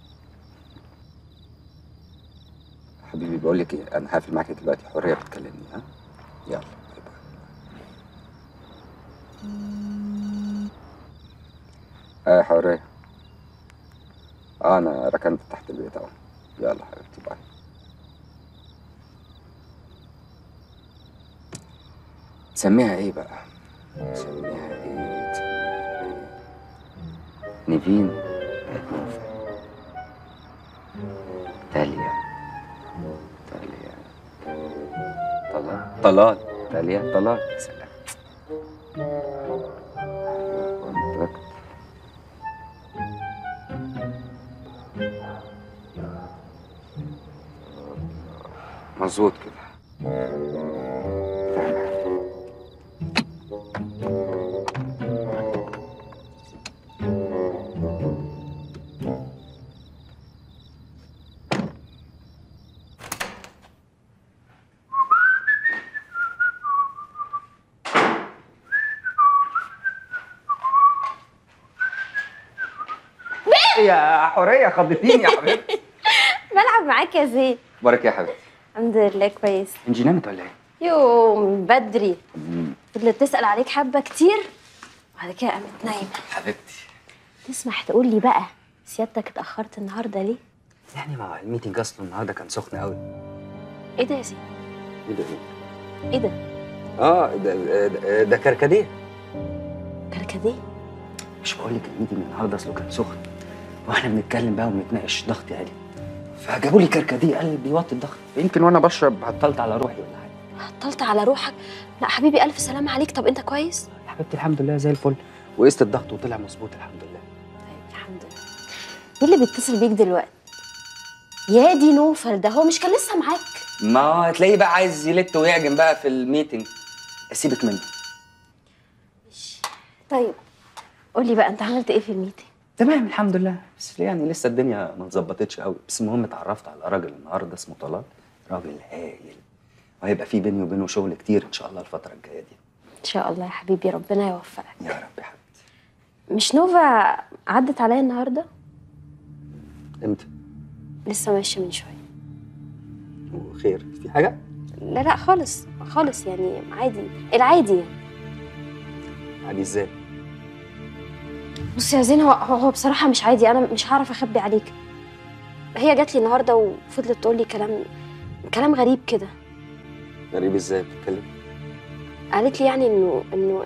حبيبي بقول لك ايه، انا هقفل معاكي دلوقتي، حوريه بتكلمني. يلا باي باي. حوريه، انا ركنت تحت البيت اهو. يلا حبيبتي باي. تسميها ايه بقى؟ تسميها ايه؟ نيفين بقت نوفا. تاليا طلال تاليا طلال. سلام. كونتراكت. مظبوط كده. يا حورية خضتيني يا حبيبتي. بلعب معاك يا زين. اخبارك يا حبيبتي؟ الحمد لله كويس. انتي نامت ولا ايه؟ يوم بدري. فضلت تسأل عليك حبة كتير وبعد كده قامت نايمة. حبيبتي تسمح تقول لي بقى سيادتك اتأخرت النهارده ليه؟ يعني ما الميتنج اصلا النهارده كان سخن قوي. ايه ده يا زين؟ ايه ده ايه؟ ايه ده؟ ده كركديه. كركديه؟ مش بقول لك الميتنج النهارده اصله كان سخن واحنا بنتكلم بقى وبنتناقش ضغطي عالي فجابوا لي كركديه قال بيوطي الضغط. يمكن وانا بشرب عطلت على روحي ولا حاجه. عطلت على روحك؟ لا حبيبي الف سلامة عليك. طب انت كويس؟ يا حبيبتي الحمد لله زي الفل وقست الضغط وطلع مظبوط الحمد لله. طيب الحمد لله. مين اللي بيتصل بيك دلوقتي؟ يا دي نوفل ده هو مش كان لسه معاك؟ ما هتلاقيه بقى عايز يلت ويعجن بقى في الميتنج. سيبك منه. طيب قول لي بقى انت عملت ايه في الميتنج؟ تمام الحمد لله بس يعني لسه الدنيا ما اتظبطتش قوي بس المهم اتعرفت على راجل النهارده اسمه طلال. راجل هايل وهيبقى في بيني وبينه شغل كتير ان شاء الله الفتره الجايه دي. ان شاء الله يا حبيبي ربنا يوفقك. يا رب يا حبيبتي. مش نوفا عدت عليا النهارده؟ امتى؟ لسه ماشيه من شويه. وخير في حاجه؟ لا لا خالص خالص يعني عادي العادي يعني. عادي ازاي؟ بص يا زين هو بصراحه مش عادي. انا مش هعرف اخبي عليك. هي جات لي النهارده وفضلت تقول لي كلام غريب كده. غريب ازاي بتتكلم؟ قالت لي يعني انه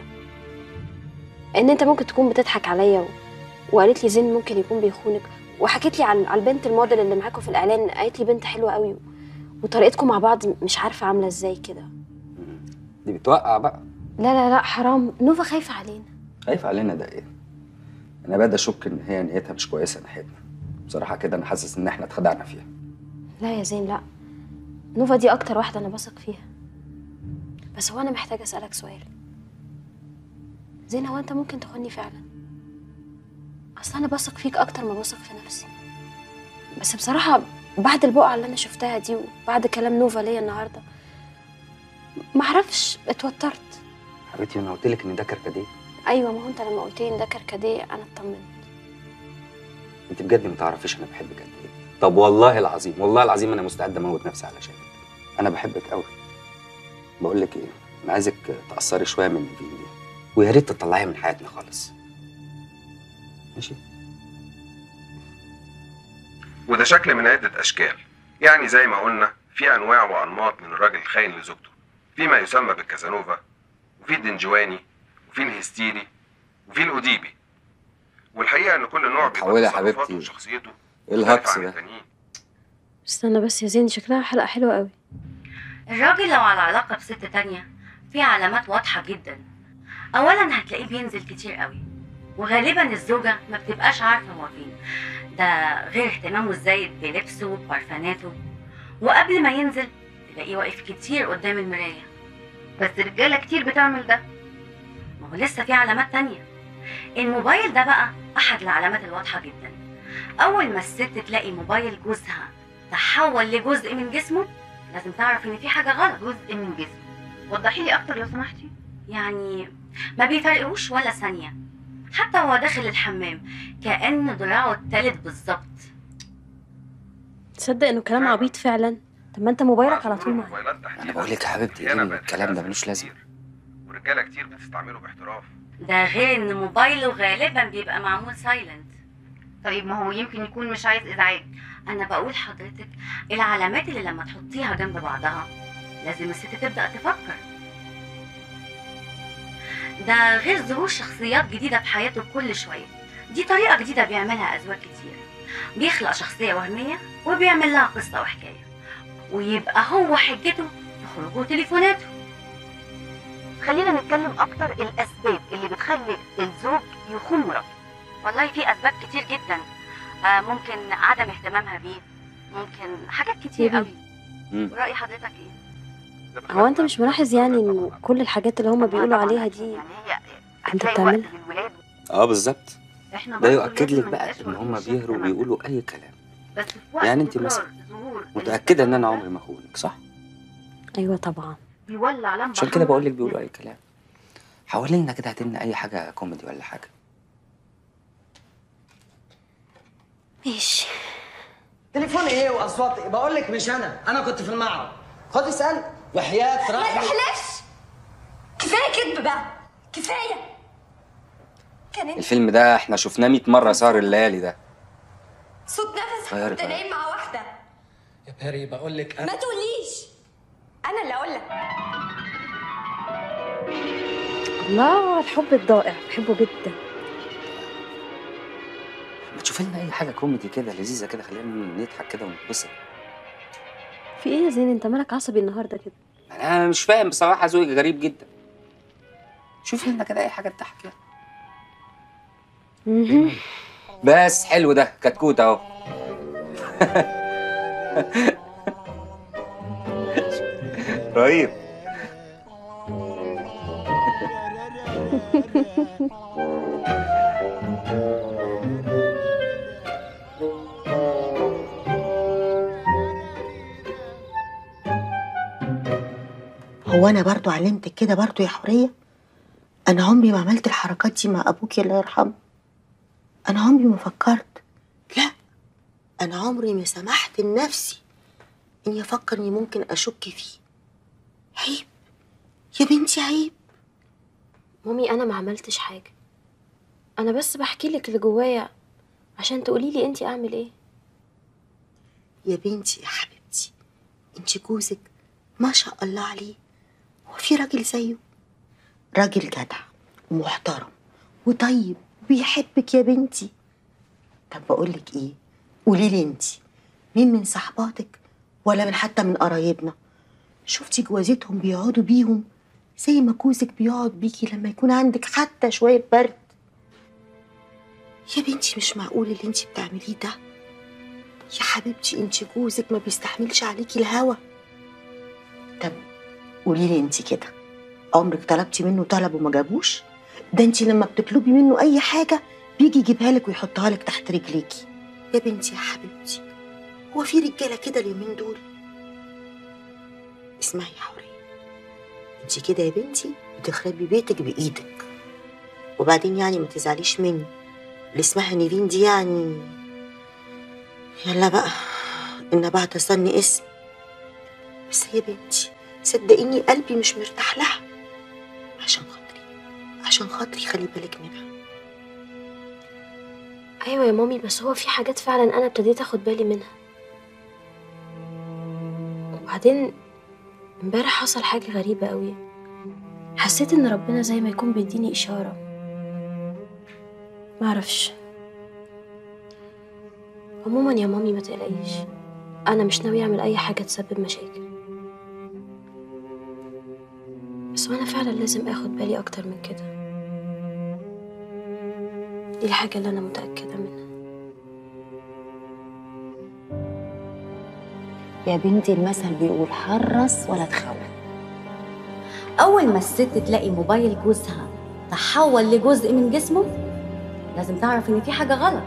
انت ممكن تكون بتضحك عليا وقالت لي زين ممكن يكون بيخونك وحكيت لي على البنت الموديل اللي معاكم في الاعلان. قالت لي بنت حلوه قوي وطريقتكم مع بعض مش عارفه عامله ازاي كده. دي بتوقع بقى. لا حرام. نوفا خايفه علينا. خايفه علينا ده ايه؟ انا بدأ اشك ان هي نيتها مش كويسه ناحيتنا. بصراحه كده انا حاسس ان احنا اتخدعنا فيها. لا يا زين لا. نوفا دي اكتر واحده انا بثق فيها. بس هو انا محتاجه اسالك سؤال. زين هو انت ممكن تخوني فعلا؟ اصل انا بثق فيك اكتر ما بثق في نفسي. بس بصراحه بعد البقعه اللي انا شفتها دي وبعد كلام نوفا ليا النهارده معرفش اتوترت. حبيبتي انا قلت لك ان ده كركديه. ايوه ما هو انت لما قلت لي ان ده كركديه انا اطمنت. انت بجد ما تعرفيش انا بحبك قد ايه. طب والله العظيم والله العظيم انا مستعد اموت نفسي علشانك. انا بحبك قوي. بقول لك ايه انا عايزك تقصري شويه من نيفين دي ويا ريت تطلعيها من حياتنا خالص. ماشي؟ وده شكل من عدة أشكال. يعني زي ما قلنا في أنواع وأنماط من الراجل الخاين لزوجته. في ما يسمى بالكازانوفا وفي الدنجواني وفي الهستيري وفي الأوديبي. والحقيقة إن كل نوع بيبقى تصرفاته وشخصيته ايه الهكس ده؟ استنى بس يا زين شكلها حلقة حلوة قوي. الراجل لو على علاقة بست تانية في علامات واضحة جدا. أولا هتلاقيه بينزل كتير قوي وغالبا الزوجة ما بتبقاش عارفة هو فين. ده غير اهتمامه الزايد بلبسه وبارفاناته. وقبل ما ينزل تلاقيه واقف كتير قدام المراية. بس رجالة كتير بتعمل ده. ما هو لسه في علامات تانية. الموبايل ده بقى أحد العلامات الواضحة جدا. أول ما الست تلاقي موبايل جوزها تحول لجزء من جسمه لازم تعرف إن في حاجة غلط. جزء من جسمه؟ وضحي لي أكتر لو سمحتي. يعني ما بيفرقوش ولا ثانية. حتى وهو داخل الحمام كأن ضلعه التالت بالظبط. تصدق إنه كلام عبيط فعلا. طب ما أنت موبايلك على طول معاك. انا بقول لك يا حبيبتي ايه الكلام ده ملوش لازمه. ورجالة كتير بتستعمله باحتراف. ده غير إن موبايله غالبا بيبقى معمول سايلنت. طيب ما هو يمكن يكون مش عايز ازعاج. أنا بقول حضرتك العلامات اللي لما تحطيها جنب بعضها لازم الست تبدأ تفكر. ده غير ظهور شخصيات جديدة في حياته كل شوية. دي طريقة جديدة بيعملها أزواج كتير، بيخلق شخصية وهمية وبيعمل لها قصة وحكاية، ويبقى هو حجته في خروجه وتليفوناته. خلينا نتكلم اكتر الاسباب اللي بتخلي الزوج يخون مراته. والله في أسباب كتير جدا. ممكن عدم اهتمامها بيه، ممكن حاجات كتير قوي. ورأي حضرتك ايه؟ هو انت مش ملاحظ يعني ان كل الحاجات اللي هم بيقولوا عليها دي انت بتعملها؟ بالظبط. ده يؤكد لك بقى ان هم بيهروا وبيقولوا اي كلام. يعني انت مثلا متاكده ان انا عمري ما اخونك، صح؟ ايوه طبعا. بيولع لمبه. عشان كده بقول لك بيقولوا اي كلام. حاولي لنا كده، هات لنا اي حاجه كوميدي ولا حاجه. ماشي. تليفون ايه واصوات ايه؟ بقول لك مش انا كنت في المعرض. خد اسال وحياه ما رحمه. تحلفش، كفايه كدب بقى، كفايه. كان انت الفيلم ده احنا شفناه 100 مره، سهر الليالي ده. صوت نفسك غير كنت بقى. نايم مع واحده. يا باري بقول لك ما تقوليش، انا اللي اقول لك. الله، الحب الضائع بحبه جدا. ما تشوفي لنا اي حاجه كوميدي كده لذيذه كده، خلينا نضحك كده ونتبسط. في ايه يا زين، انت مالك عصبي النهارده كده؟ انا مش فاهم بصراحه، ذوقك غريب جدا. شوفي لنا كده اي حاجه تضحك يعني. بس حلو ده، كتكوت اهو. رهيب. هو انا برضو علمتك كده برضو يا حوريه؟ انا عمري ما عملت الحركات دي مع ابوكي الله يرحمه. انا عمري ما فكرت، لا انا عمري ما سمحت لنفسي اني افكر اني ممكن اشك فيه. عيب يا بنتي، عيب. مامي انا ما عملتش حاجه، انا بس بحكي لك اللي جوايا عشان تقولي لي انت اعمل ايه. يا بنتي يا حبيبتي، انت جوزك ما شاء الله عليه، هو في راجل زيه؟ راجل جدع ومحترم وطيب وبيحبك يا بنتي. طب بقولك ايه، قولي لي انت مين من صحباتك ولا من حتى من قرايبنا شفتي جوازتهم بيقعدوا بيهم زي ما جوزك بيقعد بيكي لما يكون عندك حتى شويه برد؟ يا بنتي مش معقول اللي انت بتعمليه ده يا حبيبتي. انت جوزك ما بيستحملش عليكي الهوا. طب قولي لي انت كده، عمرك طلبتي منه طلب وما جابوش؟ ده انت لما بتطلبي منه اي حاجه بيجي يجيبها لك ويحطها لك تحت رجليكي. يا بنتي يا حبيبتي، هو في رجاله كده اليومين دول؟ اسمعي يا حوريه، انت كده يا بنتي بتخربي بيتك بايدك. وبعدين يعني ما تزعليش مني، اللي اسمها نيفين دي يعني يلا بقى ان بعد ظني اسم. بس يا بنتي صدقيني قلبي مش مرتاح لها. عشان خاطري خلي بالك منها. ايوه يا مامي، بس هو في حاجات فعلا انا ابتديت اخد بالي منها. وبعدين امبارح حصل حاجه غريبه قوي، حسيت ان ربنا زي ما يكون بيديني اشاره. ما اعرفش. عموما يا مامي ما تقلقيش، انا مش ناوي اعمل اي حاجه تسبب مشاكل، بس وانا فعلا لازم اخد بالي اكتر من كده. دي الحاجه اللي انا متاكده منها. يا بنتي المثل بيقول حرص ولا تخوف. أول ما الست تلاقي موبايل جوزها تحول لجزء من جسمه لازم تعرف إن في حاجة غلط.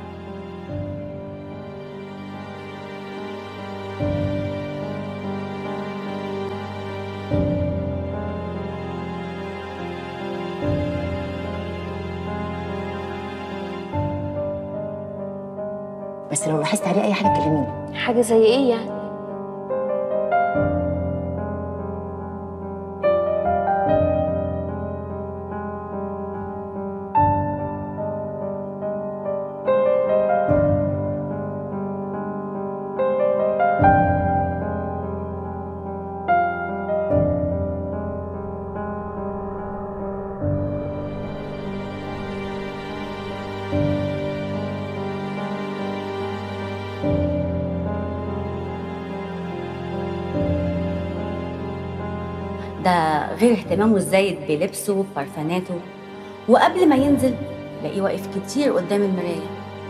بس لو لاحظت عليه اي حاجه كلميني. حاجه زي ايه يعني؟ ده غير اهتمامه الزايد بلبسه وبرفاناته، وقبل ما ينزل تلاقيه واقف كتير قدام المراية.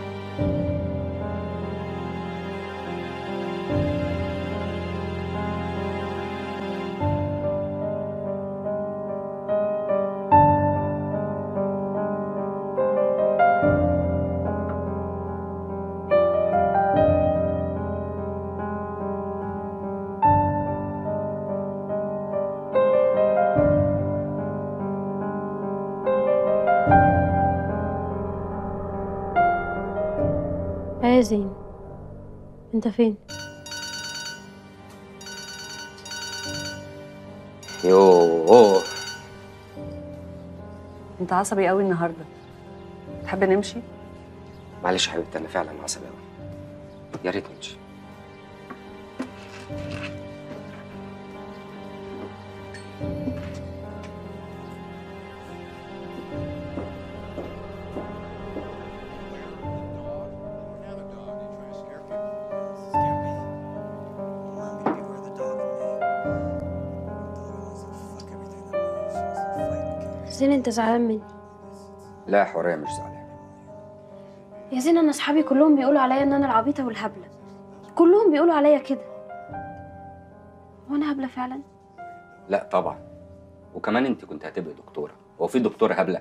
يا زين، انت فين؟ يوه، انت عصبي قوي النهارده، تحب نمشي؟ معلش يا حبيبتي، انا فعلا عصبي قوي. يا ريت نمشي. زين انت زعلان مني؟ لا يا حوريه مش زعلان. يا زين انا اصحابي كلهم بيقولوا عليا ان انا العبيطه والهبله، كلهم بيقولوا عليا كده. وانا هبله فعلا؟ لا طبعا، وكمان انت كنت هتبقي دكتوره، هو في دكتوره هبله؟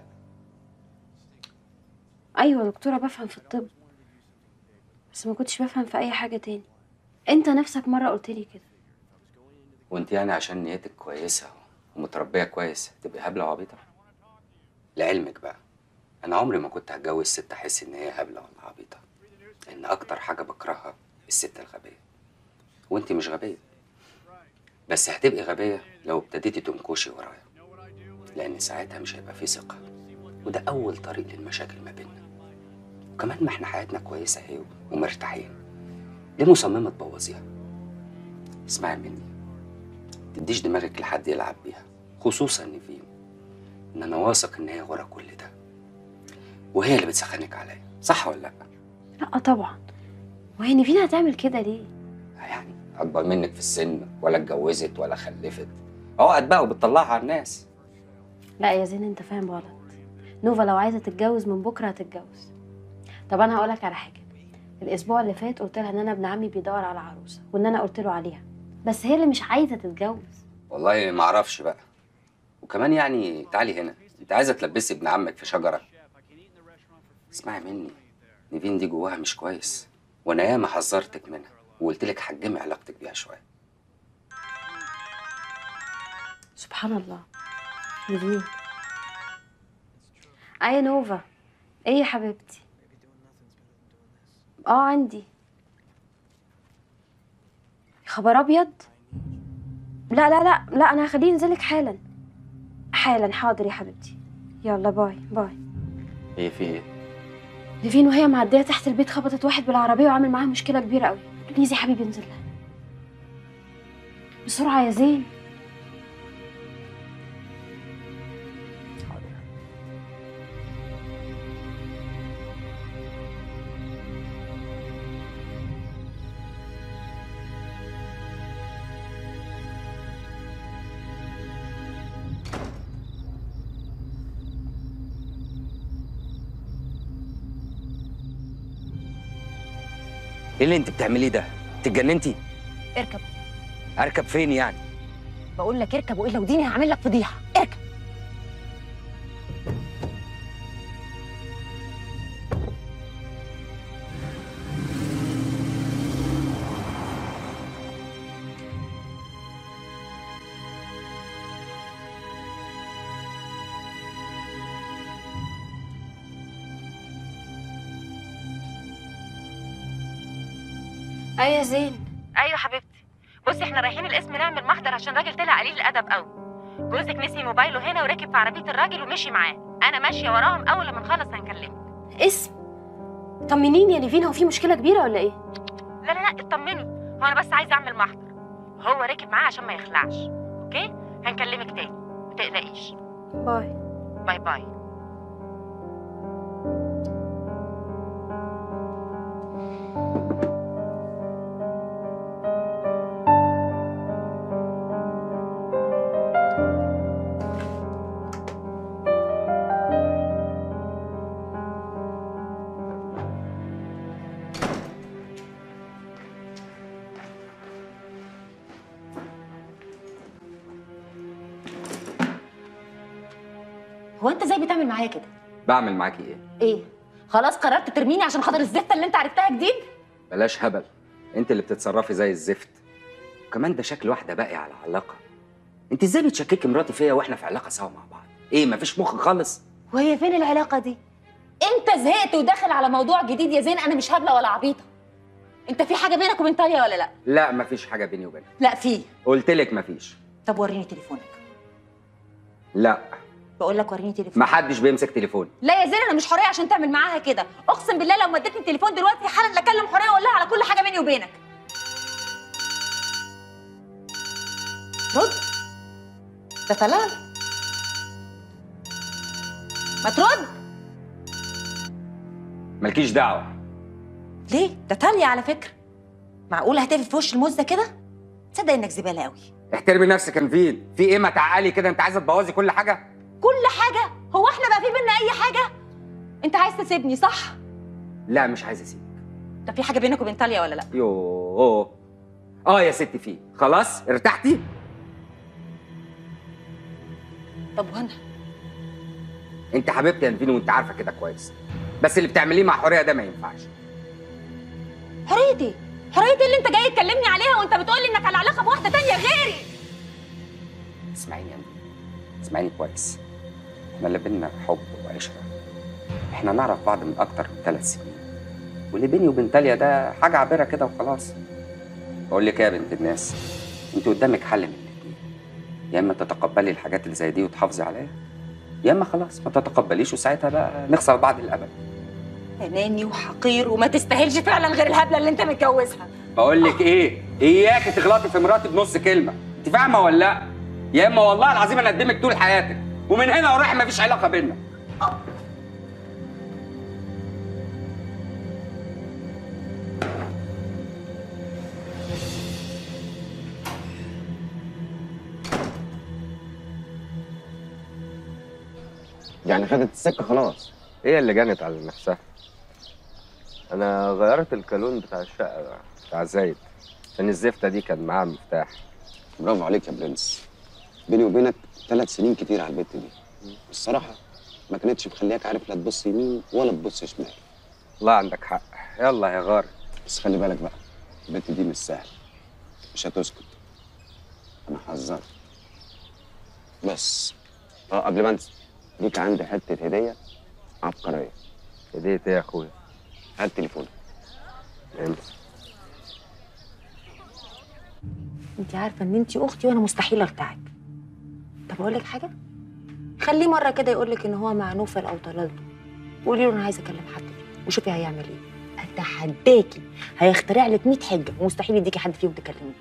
ايوه دكتوره، بفهم في الطب، بس ما كنتش بفهم في اي حاجه تاني. انت نفسك مره قلت لي كده. وانت يعني عشان نيتك كويسه ومتربيه كويس تبقي هبله وعبيطه؟ لعلمك بقى، انا عمري ما كنت هتجوز ست احس ان هي هبله ولا عبيطه، لان اكتر حاجه بكرهها الست الغبيه. وانت مش غبيه، بس هتبقي غبيه لو ابتديتي تنكشي ورايا، لان ساعتها مش هيبقى في ثقه، وده اول طريق للمشاكل ما بيننا. وكمان ما احنا حياتنا كويسه اهي ومرتاحين، ليه مصممه تبوظيها؟ اسمعي مني، تديش دماغك لحد يلعب بيها، خصوصا نيفين، ان انا واثق ان هي ورا كل ده، وهي اللي بتسخنك عليا، صح ولا لا؟ لا طبعا، وهي نيفين هتعمل كده ليه؟ يعني اكبر منك في السن، ولا اتجوزت ولا خلفت، عقد بقى وبتطلعها على الناس. لا يا زين انت فاهم غلط. نوفا لو عايزه تتجوز من بكره هتتجوز. طب انا هقولك على حاجه، الاسبوع اللي فات قلت لها ان انا ابن عمي بيدور على عروسه، وان انا قلت له عليها، بس هي اللي مش عايزه تتجوز. والله ما اعرفش بقى. وكمان يعني تعالي هنا، انت عايزه تلبسي ابن عمك في شجره؟ اسمعي مني، نيفين دي جواها مش كويس، وانا ياما حذرتك منها وقلت لك حجمي علاقتك بيها شويه. سبحان الله. نيفين. ايه نوفا، ايه يا حبيبتي؟ عندي. خبر ابيض؟ لا لا لا لا، انا هخليه ينزلك حالا حالا. حاضر يا حبيبتي، يلا باي باي. ايه في ايه؟ نيفين وهي معديه تحت البيت خبطت واحد بالعربيه وعامل معاها مشكله كبيره قوي. بليز يا حبيبي انزل لها بسرعه يا زين. ايه اللي انت بتعمليه ده؟ انت اتجننتي؟ اركب. اركب فين يعني؟ بقول لك اركب، والا وديني هعمل لك فضيحه. اركب. ايه يا زين؟ ايوه حبيبتي، بصي احنا رايحين القسم نعمل محضر عشان راجل طلع قليل الادب قوي. جوزك نسي موبايله هنا وركب في عربيه الراجل ومشي معاه، انا ماشيه وراهم، اول لما نخلص هنكلمك. اسم؟ طمنيني يا نيفين، هو في مشكله كبيره ولا ايه؟ لا لا لا اطمني، هو انا بس عايزه اعمل محضر، وهو راكب معاه عشان ما يخلعش. اوكي هنكلمك تاني، ما تقلقيش. باي باي باي. هو انت ازاي بتعمل معايا كده؟ بعمل معاكي ايه؟ ايه؟ خلاص قررت ترميني عشان خاطر الزفته اللي انت عرفتها جديد؟ بلاش هبل، انت اللي بتتصرفي زي الزفت. وكمان ده شكل واحده باقي على علاقه. انت ازاي بتشككي مراتي فيا واحنا في علاقه سوا مع بعض؟ ايه مفيش مخ خالص؟ وهي فين العلاقه دي؟ انت زهقت وداخل على موضوع جديد يا زين. انا مش هبله ولا عبيطه. انت في حاجه بينك وبين طاليا ولا لا؟ لا مفيش حاجه بيني وبينها. لا في. قلت لك مفيش. طب وريني تليفونك. لا بقول لك وريني تليفونك. محدش بيمسك تليفون. لا يا زين انا مش حوريه عشان تعمل معاها كده. اقسم بالله لو ما اديتني التليفون دلوقتي حالا اكلم حوريه واقول لها على كل حاجه بيني وبينك. رد. ده طلال. ما ترد. مالكيش دعوه. ليه؟ ده تاليا على فكره. معقول هتقفل في وش الموز ده كده؟ تصدق انك زباله قوي. احترمي نفسك يا نفيد. في ايه ما تعقلي كده؟ انت عايزه تبوظي كل حاجه؟ كل حاجه؟ هو احنا بقى في بينا اي حاجه؟ انت عايز تسيبني صح؟ لا مش عايزه اسيبك. طب في حاجه بينك وبين تاليا ولا لا؟ يوه يا ستي في. خلاص ارتحتي؟ طب وانا؟ انت حبيبتي يا نفيد وانت عارفه كده كويس، بس اللي بتعمليه مع حوريه ده ما ينفعش. حريتي حريتي اللي انت جاي تكلمني عليها وانت بتقولي انك على علاقه بواحده تانية غيري. اسمعيني يا نفيد، اسمعيني كويس. احنا اللي بينا حب وعشره. احنا نعرف بعض من اكتر من 3 سنين، واللي بيني وبين تاليا ده حاجه عابره كده وخلاص. بقول لك ايه يا بنت الناس، انت قدامك حل من الاثنين. يا اما تتقبلي الحاجات اللي زي دي وتحافظي عليها، يا اما خلاص ما تتقبليش وساعتها بقى نخسر بعض للابد. اناني وحقير وما تستاهلش فعلا غير الهبله اللي انت متجوزها. بقول لك ايه، اياكي تغلطي في مراتي بنص كلمه. انت فاهمه ولا لا؟ يا اما والله العظيم انا اقدمك طول حياتك، ومن هنا ورايح مفيش علاقه بينا. يعني خدت السكه خلاص؟ هي اللي جنت على نفسها. انا غيرت الكالون بتاع الشقه بتاع زايد عشان الزفته دي كان معاها مفتاح. برافو عليك يا برنس. بيني وبينك 3 سنين كتير على البت دي. الصراحه ما كانتش مخلياك عارف لا تبص يمين ولا تبص شمال. والله عندك حق. يلا يا غار. بس خلي بالك بقى، البت دي مش سهل، مش هتسكت. انا حذرت. بس قبل ما انسى، ليك عندي حته هديه عبقريه. هديه ايه يا اخويا؟ هات تليفونك. انت عارفه ان انت اختي وانا مستحيل ارتاحك. طب اقول لك حاجه؟ خليه مره كده يقول لك ان هو مع نوفل او طلالته، وقولي له انا عايزه اكلم حد فيه وشوفي هيعمل ايه. اتحداكي هيخترع لك 100 حجه ومستحيل يديكي حد فيهم تكلميه.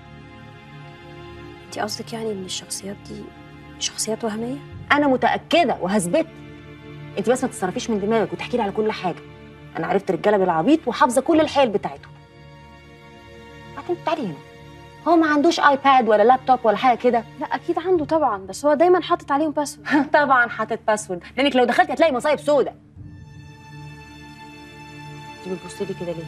انت قصدك يعني ان الشخصيات دي شخصيات وهميه؟ انا متاكده وهثبت. انت بس ما تتصرفيش من دماغك وتحكي لي على كل حاجه. انا عرفت رجاله بالعبيط وحافظه كل الحيل بتاعتهم. بعدين تعالي هنا، هو ما عندوش ايباد ولا لابتوب ولا حاجه كده؟ لا اكيد عنده طبعا، بس هو دايما حاطط عليهم باسورد. طبعا حاطط باسورد، لانك لو دخلتي هتلاقي مصايب سودا. انت بتبصي لي كده ليه؟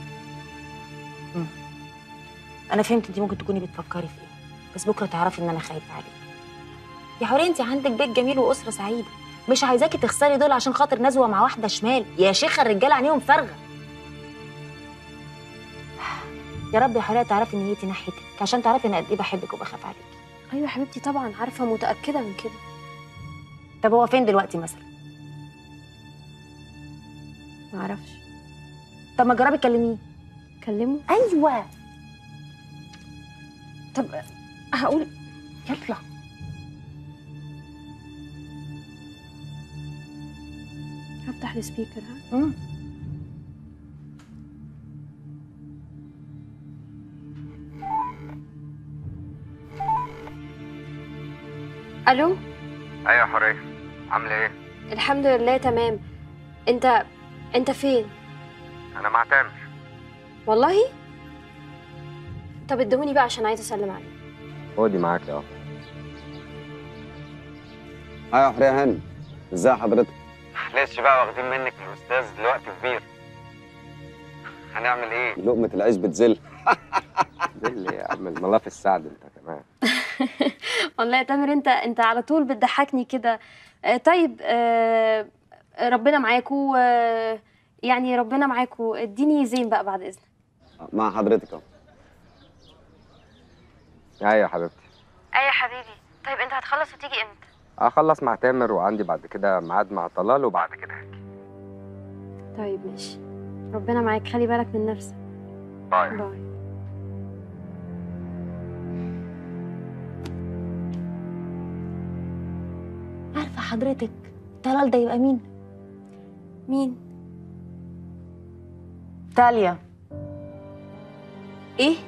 انا فهمت انت ممكن تكوني بتفكري في ايه، بس بكره تعرفي ان انا خايفه عليك. يا حوريه انت عندك بيت جميل واسره سعيده، مش عايزاكي تخسري دول عشان خاطر نزوه مع واحده شمال. يا شيخه الرجاله عينيهم فارغه. يا رب يا حوريه تعرفي نيتي ناحيتك عشان تعرفي ان قد ايه بحبك وبخاف عليكي. ايوه يا حبيبتي طبعا عارفه، متاكده من كده. طب هو فين دلوقتي مثلا؟ ما اعرفش. طب ما جربي تكلميه. كلمه؟ ايوه. طب هقول يلا. هفتح السبيكر. ها الو. ايوه يا حوريه، عامله ايه؟ الحمد لله تمام. انت فين؟ انا مع تامر. والله؟ طب ادهوني بقى عشان عايزه اسلم عليه. خدي معاكي اهو. يا حوريه هاني، ازي حضرتك؟ معلش بقى واخدين منك الاستاذ دلوقتي كبير. هنعمل ايه؟ لقمه العيش بتزل. زل يا عم الملاف السعد انت كمان. والله يا تامر انت على طول بتضحكني كده. طيب ربنا معاكوا. يعني ربنا معاكوا. اديني زين بقى بعد اذنك. مع حضرتك اهو. ايوه يا حبيبتي. اي يا حبيبي. طيب انت هتخلص وتيجي امتى؟ اخلص مع تامر وعندي بعد كده ميعاد مع طلال وبعد كده هاجي. طيب ماشي. ربنا معاك، خلي بالك من نفسك. باي. باي. عارفه حضرتك طلال ده يبقى مين؟ مين؟ تاليا. ايه؟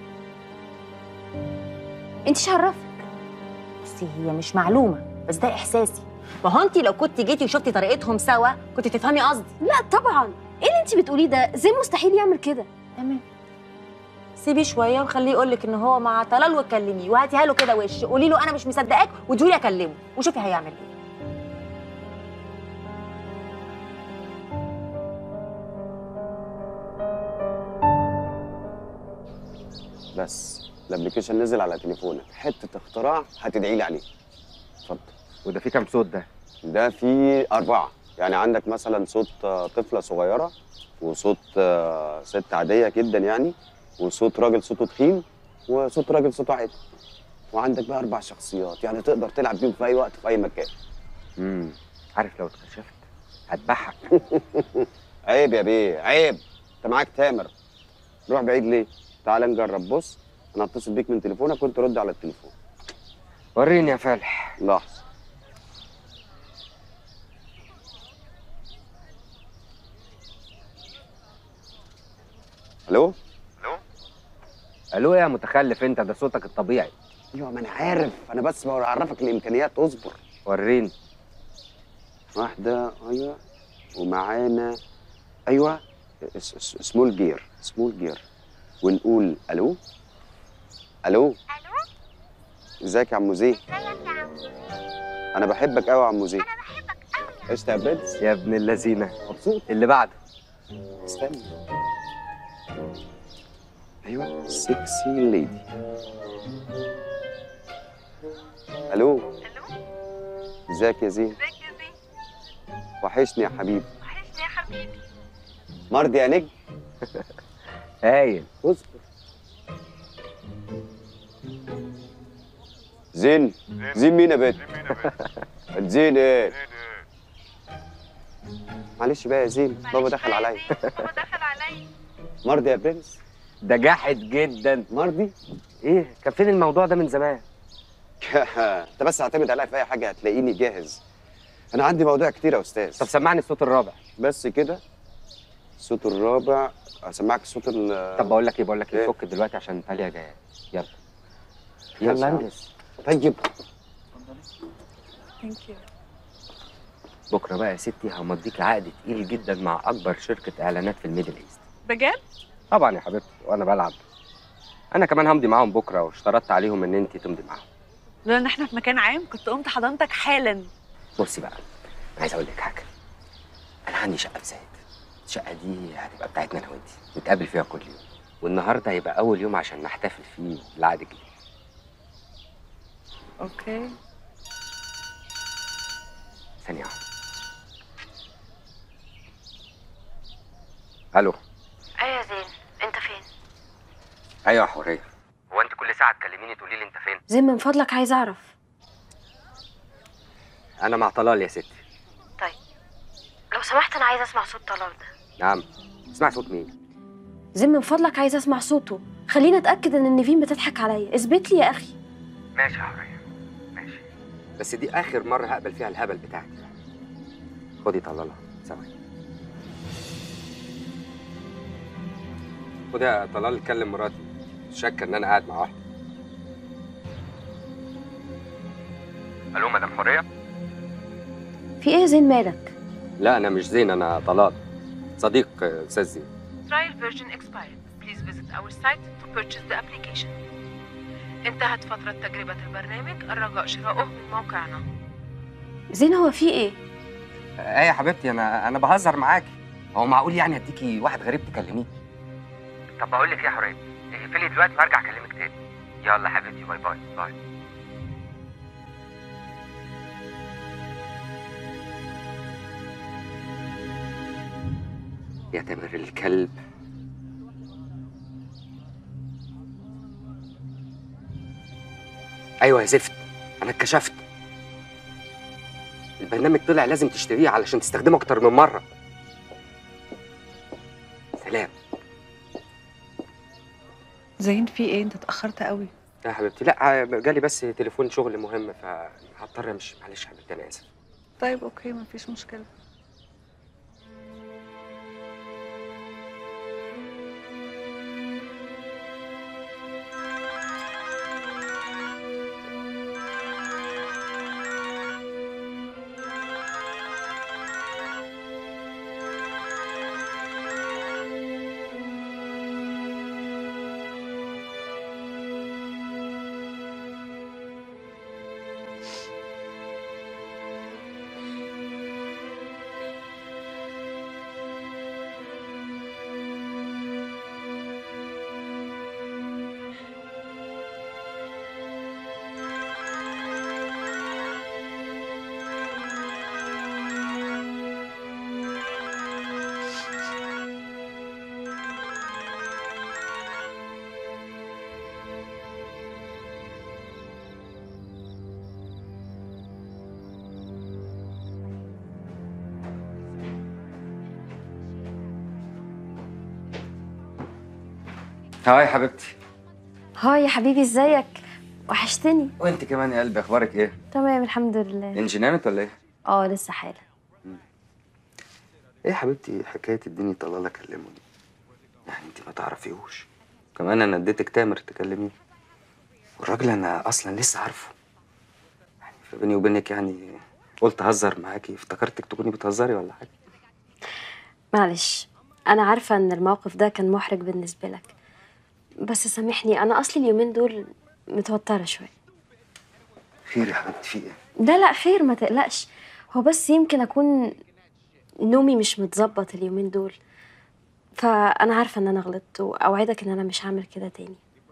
انت شرفك. بس هي مش معلومه، بس ده احساسي. ما هو انت لو كنت جيتي وشفتي طريقتهم سوا كنت تفهمي قصدي. لا طبعا. ايه اللي انت بتقوليه ده؟ زين مستحيل يعمل كده. تمام. سيبيه شويه وخليه يقول لك ان هو مع طلال وكلميه وهاتيها له كده وش، قولي له انا مش مصدقاك وادولي اكلمه وشوفي هيعمل ايه. بس الابلكيشن نزل على تليفونك، حته اختراع هتدعي لي عليه. اتفضل. وده فيه كام صوت ده؟ ده فيه 4. يعني عندك مثلا صوت طفله صغيره، وصوت ست عاديه جدا يعني، وصوت راجل صوته تخين، وصوت راجل صوته عادي. وعندك بقى 4 شخصيات، يعني تقدر تلعب بيهم في اي وقت في اي مكان. عارف لو اتكشفت هتضحك. عيب يا بيه، عيب. انت معاك تامر. روح بعيد ليه؟ تعال نجرب. بص، انا هتصل بيك من تليفونك وانت رد على التليفون. وريني يا فالح. لحظه. الو. الو يا متخلف انت، ده صوتك الطبيعي. ايوه ما انا عارف، انا بس بعرفك الامكانيات. اصبر. وريني. واحده. ايوه. ومعانا. ايوه. سمول جير. سمول جير. ونقول الو. الو. ازيك يا عمو زين؟ انا بحبك قوي يا عمو زين. انا بحبك قوي. قشطه يا برنس. يا ابن اللذينه. مبسوط. اللي بعده. استنى. ايوه. سكسي ليدي. الو. ازيك يا زين؟ ازيك يا زين؟ وحشني يا حبيبي. وحشني يا حبيبي. مرضي يا نجم. هايل. اصبر. زين. زين مين يا بنت؟ زين ايه؟ معلش بقى يا زين، بابا دخل عليا. بابا دخل عليا. مرضي يا برنس؟ ده جاحد جدا. مرضي؟ ايه؟ كان فين الموضوع ده من زمان؟ انت بس اعتمد عليا في اي حاجه هتلاقيني جاهز. انا عندي مواضيع كتير يا استاذ. طب سمعني الصوت الرابع. بس كده؟ الصوت الرابع. اسمعك الصوت طب بقول لك ايه؟ فك دلوقتي عشان تاليا جايه. يلا انجز. طيب. ثانك يو. بكره بقى يا ستي همضيكي عقد تقيل جدا مع اكبر شركه اعلانات في الميدل ايست. بجد؟ طبعا يا حبيبتي، وانا بلعب. انا كمان همضي معاهم بكره، واشترطت عليهم ان انت تمضي معاهم. لولا ان احنا في مكان عام كنت قمت حضنتك حالا. بصي بقى، انا عايز اقول لك حاجه. انا عندي شقه في زايد. الشقه دي هتبقى بتاعتنا انا وانتي، نتقابل فيها كل يوم. والنهارده هيبقى اول يوم عشان نحتفل فيه بالعقد الجديد. اوكي. ثانيه واحده. الو. ايوه يا زين، انت فين؟ ايوه يا حوريه. هو انت كل ساعه تكلميني تقولي لي انت فين؟ زين من فضلك عايز اعرف. انا مع طلال يا ستي. طيب لو سمحت انا عايزه اسمع صوت طلال ده. نعم. اسمع صوت مين؟ زين من فضلك عايزه اسمع صوته. خليني اتاكد ان نيفين بتضحك عليا. اثبت لي يا اخي. ماشي يا حوريه، ماشي. بس دي اخر مره هقبل فيها الهبل بتاعك. خدي طلالها ثواني. خدي يا طلال كلم مراتي. شك ان انا قاعد مع واحده. الو مدام حوريه. في ايه يا زين مالك؟ لا انا مش زين، انا طلال صديق استاذ زين. Trial version expired. Please visit our site to purchase the application. انتهت فترة تجربة البرنامج، الرجاء شراؤه من موقعنا. زين هو في ايه؟ ايه يا حبيبتي، انا بهزر معاكي. هو معقول يعني اديكي واحد غريب تكلميه؟ طب بقول لك ايه يا حوريه، اقفلي دلوقتي وارجع اكلمك تاني. يلا حبيبتي، باي باي باي. يا تامر الكلب. ايوه يا زفت، انا اتكشفت. البرنامج طلع لازم تشتريه علشان تستخدمه اكتر من مره. سلام. زين في ايه؟ انت اتأخرت قوي. يا حبيبتي لا، جالي بس تليفون شغل مهم فهضطر امشي. معلش يا حبيبتي انا اسف. طيب اوكي مفيش مشكلة. هاي حبيبتي. هاي يا حبيبي، ازيك؟ وحشتني. وانت كمان يا قلبي، اخبارك ايه؟ تمام الحمد لله. انت نامت ولا ايه؟ لسه حالا. ايه يا حبيبتي حكايه اديني طلاله كلموني؟ يعني انت ما تعرفيهوش. كمان انا اديتك تامر تكلميه، والراجل انا اصلا لسه عارفه. يعني فبيني وبينك يعني قلت اهزر معاكي، افتكرتك تكوني بتهزري ولا حاجه. معلش، انا عارفه ان الموقف ده كان محرج بالنسبه لك، بس سامحني، انا اصلي اليومين دول متوتره شويه. خير يا حبيبتي في ايه؟ لا خير، ما تقلقش. هو بس يمكن اكون نومي مش متظبط اليومين دول، فانا عارفه ان انا غلطت، واوعدك ان انا مش هعمل كده تاني.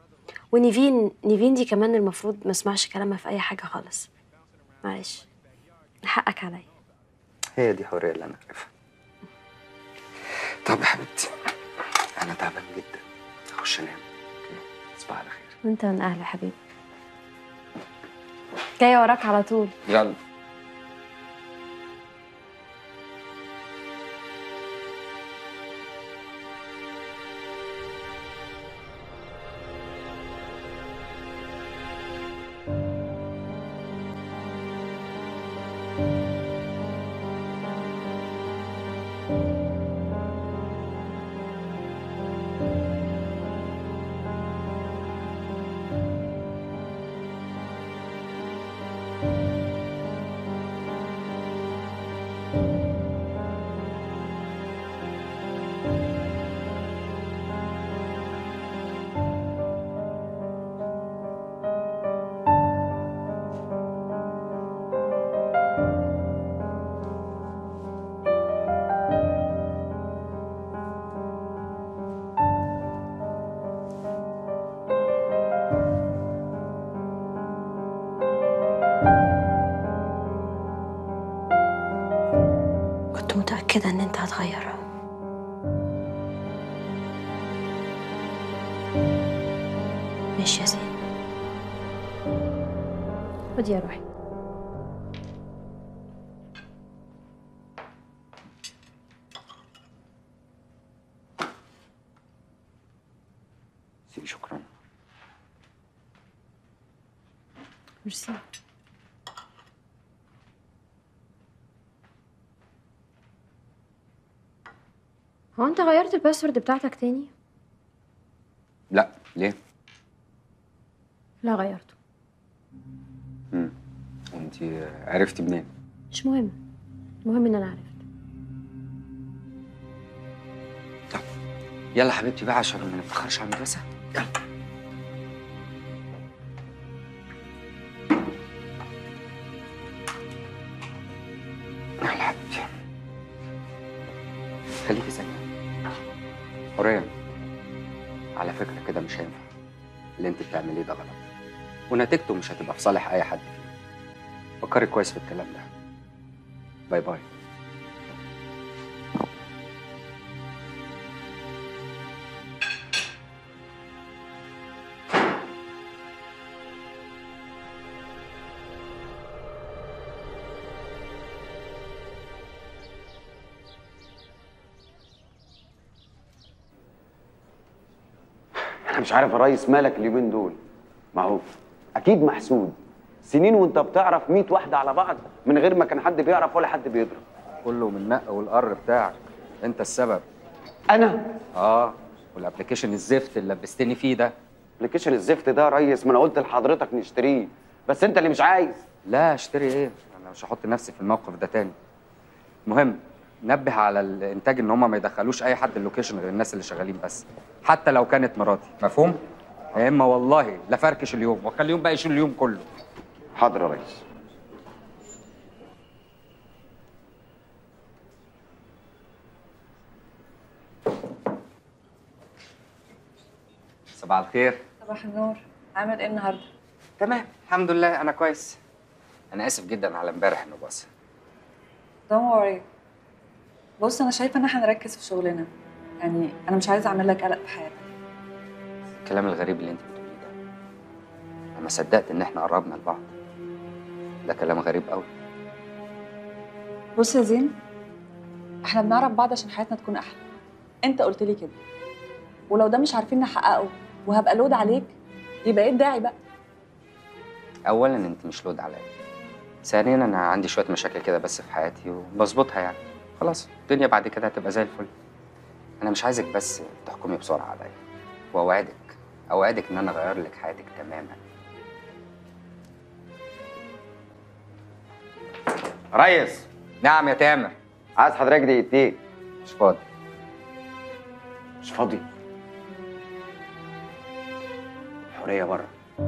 ونيفين دي كمان المفروض ما اسمعش كلامها في اي حاجه خالص. معلش، حقك عليا. هي دي حريه اللي انا عارفها. طب يا حبيبتي انا تعبان جدا، اخش انام. تصبح على خير. وانت من اهله حبيبي. جايه وراك على طول. يلا. متأكدة إن أنت هتغير. ماشي يا زين. خدي يا روحي. سيدي شكرا. ميرسي. هو انت غيرت الباسورد بتاعتك تاني؟ لا، ليه؟ لا غيرته. وانت عرفتي منين؟ مش مهم، المهم ان انا عرفت. طب يلا حبيبتي بقى عشان ما نتأخرش على المدرسة. يلا. يلا حبيبتي. خليكي ثانية. حورية، على فكرة كده مش هينفع. اللي انت بتعمليه ده غلط، ونتيجته مش هتبقى في صالح أي حد فينا. فكري كويس في الكلام ده. باي باي. مش عارف يا ريس مالك اليومين دول. ما هو اكيد محسود، سنين وانت بتعرف 100 واحده على بعض من غير ما كان حد بيعرف ولا حد بيضرب. كله من النق والقر بتاعك، انت السبب. انا؟ والابلكيشن الزفت اللي لبستني فيه ده. ابلكيشن الزفت ده يا ريس ما انا قلت لحضرتك نشتريه، بس انت اللي مش عايز. لا اشتري ايه؟ انا مش هحط نفسي في الموقف ده تاني. المهم نبه على الانتاج ان هم ما يدخلوش اي حد اللوكيشن غير الناس اللي شغالين بس، حتى لو كانت مراتي، مفهوم؟ يا اما والله لا فركش اليوم واخليهم بقى يشيلوا اليوم كله. حاضر يا ريس. صباح الخير. صباح النور. عامل ايه النهارده؟ تمام الحمد لله، انا كويس. انا اسف جدا على امبارح انه باص. Don't worry. بص انا شايفه ان احنا نركز في شغلنا، يعني انا مش عايزه اعمل لك قلق في حياتك. الكلام الغريب اللي انت بتقوليه ده، انا ما صدقت ان احنا قربنا لبعض. ده كلام غريب قوي. بص يا زين، احنا بنعرف بعض عشان حياتنا تكون احلى. انت قلت لي كده، ولو ده مش عارفين نحققه وهبقى لود عليك، يبقى ايه الداعي بقى؟ اولا انت مش لود عليا، ثانيا انا عندي شويه مشاكل كده بس في حياتي وبظبطها يعني. خلاص الدنيا بعد كده هتبقى زي الفل. انا مش عايزك بس تحكمي بسرعه عليا، واوعدك ان انا اغير لك حياتك تماما. ريس. نعم يا تامر. عايز حضرتك دقيقتين. مش فاضي. مش فاضي؟ حورية بره.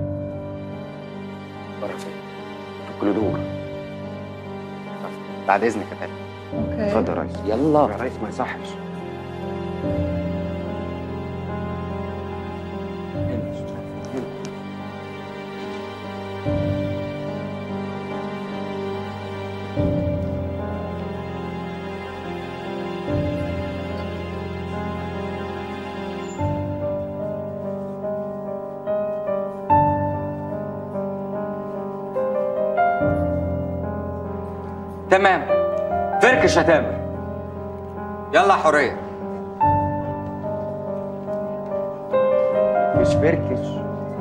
بره فين؟ في الكوريدور. بعد اذنك يا تامر. اوكي. اتفضل يا ريس. يلا يا ريس ما يصحش. تمام. فركش يا تامر. يلا حورية. مش فركش.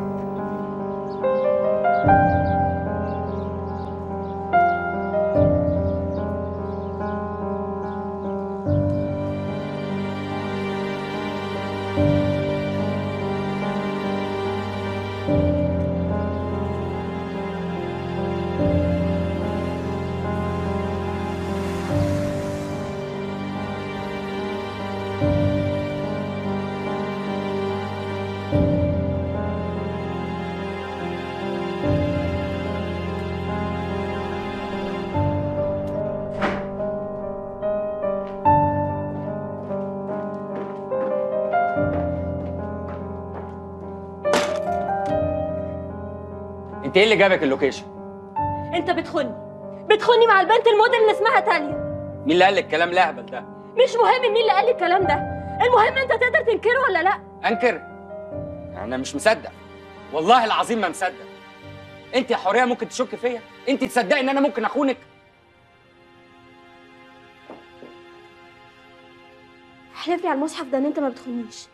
انت ايه اللي جابك اللوكيشن؟ انت بتخوني مع البنت الموديل اللي اسمها تاليا. مين اللي قال لك الكلام الاهبل ده؟ مش مهم مين اللي قال لي الكلام ده، المهم انت تقدر تنكره ولا لا. انكر؟ انا مش مصدق، والله العظيم ما مصدق. انت يا حوريه ممكن تشك فيا؟ انت تصدقي ان انا ممكن اخونك؟ احلف لي على المصحف ده ان انت ما بتخونيش.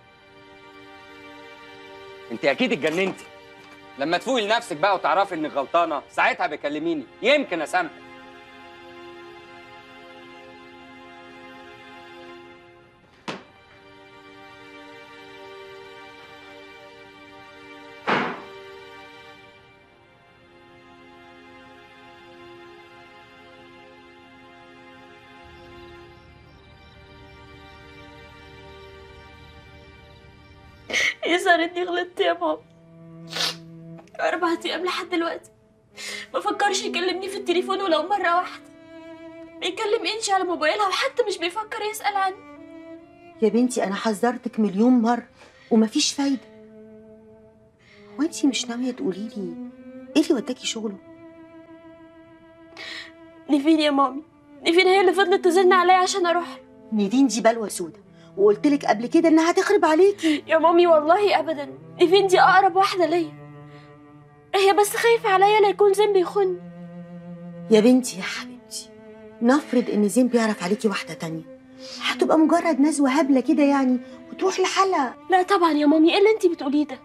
انت اكيد اتجننتي. لما تفوقي لنفسك بقى وتعرفي انك غلطانه ساعتها بكلميني، يمكن اسامحك. يظهر اني غلطت يا ماما. 4 أيام لحد دلوقتي ما فكرش يكلمني في التليفون ولو مرة واحدة. بيكلم انشي على موبايلها وحتى مش بيفكر يسأل عني. يا بنتي أنا حذرتك مليون مرة ومفيش فايدة. هو انتي مش ناوية تقولي لي ايه اللي وداكي شغله؟ نيفين يا مامي، نيفين هي اللي فضلت تزن عليا عشان اروح. نيفين دي بلوى سودا، وقلت لك قبل كده انها هتخرب عليكي. يا مامي والله ابدا، نيفين دي اقرب واحدة ليا. هي بس خايفة عليا لا يكون زين بيخوني. يا بنتي يا حبيبتي، نفرض ان زين بيعرف عليكي واحدة تانية، هتبقى مجرد نزوة هبلة كده يعني وتروح لحالها. لا طبعا يا مامي، ايه اللي انت بتقوليه ده؟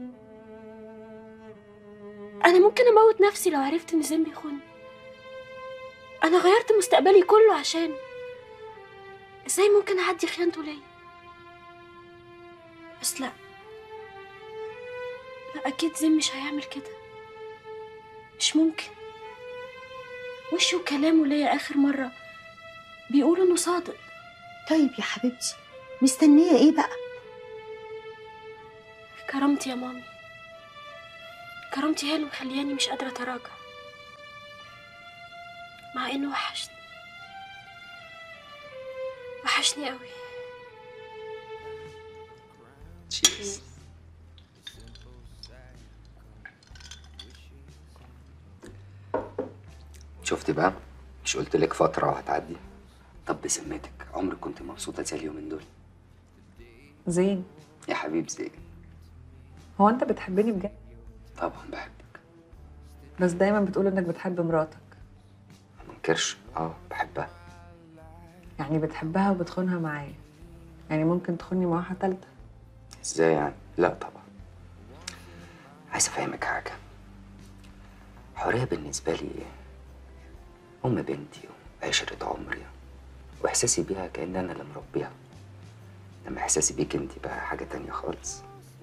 انا ممكن اموت نفسي لو عرفت ان زين بيخوني. انا غيرت مستقبلي كله عشانه. ازاي ممكن اعدي خيانته ليا؟ بس لا، اكيد زين مش هيعمل كده، مش ممكن. وشه وكلامه ليا اخر مره بيقولوا انه صادق. طيب يا حبيبتي، مستنيه ايه بقى؟ كرامتي يا مامي، كرامتي هي اللي مخلياني مش قادره اتراجع، مع انه وحشني قوي. تشيرز. شفتي بقى؟ مش قلت لك فترة وهتعدي؟ طب بذمتك عمرك كنت مبسوطة زي اليومين دول؟ زين يا حبيب زين. هو انت بتحبني بجد؟ طبعا بحبك. بس دايما بتقول انك بتحب مراتك. ما منكرش، بحبها. يعني بتحبها وبتخونها معايا، يعني ممكن تخوني مع واحدة تالتة؟ ازاي يعني؟ لا طبعا. عايز افهمك حاجة. حورية بالنسبة لي أم بنتي وعشرة عمري، وإحساسي بيها كأن أنا اللي مربيها. لما إحساسي بيك أنت بقى حاجة تانية خالص.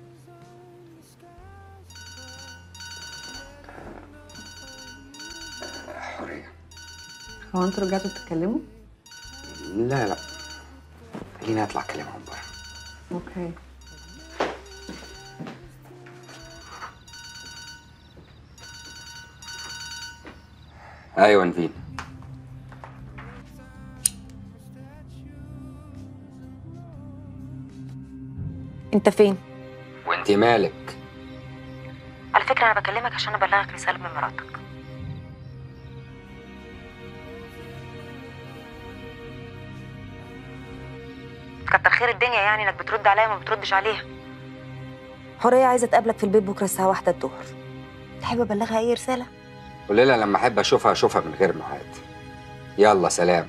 حورية، هو انتوا رجعتوا تتكلموا؟ لا خليني أطلع أكلمهم بره. اوكي. أيوة نفين. انت فين؟ وانت مالك؟ على فكرة انا بكلمك عشان ابلغك رسالة من مراتك. كتر خير الدنيا يعني انك بترد عليا وما بتردش عليها. حورية عايزة تقابلك في البيت بكرة الساعة 1 الظهر. تحب ابلغها اي رسالة؟ قولي لها لما أحب أشوفها من غير ميعاد. يلا سلام.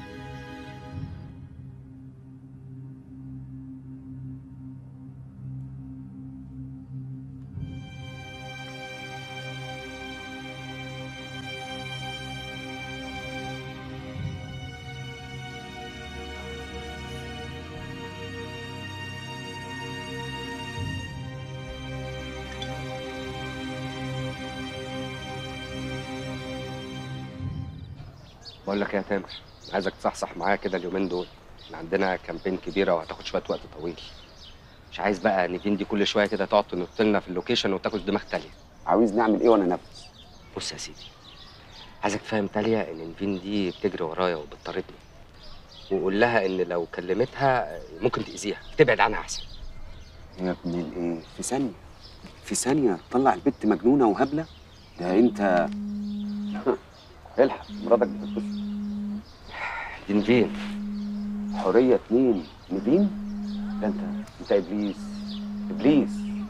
بقول لك يا تامر، عايزك تصحصح معايا كده اليومين دول. احنا عندنا كامبين كبيره وهتاخد شويه وقت طويل. مش عايز بقى نيفين دي كل شويه كده تقعد تنط لنا في اللوكيشن وتاكل دماغ تاليا. عاوز نعمل ايه وانا نفس؟ بص يا سيدي، عايزك تفهم تاليا ان نيفين دي بتجري ورايا وبتطاردني، وقول لها ان لو كلمتها ممكن تاذيها، تبعد عنها احسن. يا ابن الايه، في ثانيه تطلع البت مجنونه وهبله؟ ده انت الحق مراتك بتتصل. دي نيفين. حورية 2 نيفين؟ ده انت ابليس.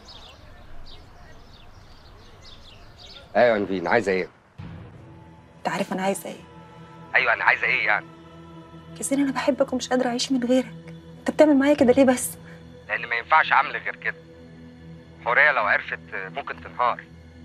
ايوه نيفين، عايزه ايه؟ انت عارف انا عايزة ايه؟ ايوه انا عايزه ايه يعني؟ كيسين انا بحبك ومش قادرة اعيش من غيرك. انت بتعمل معايا كده ليه بس؟ لان ما ينفعش اعمل غير كده. حورية لو عرفت ممكن تنهار.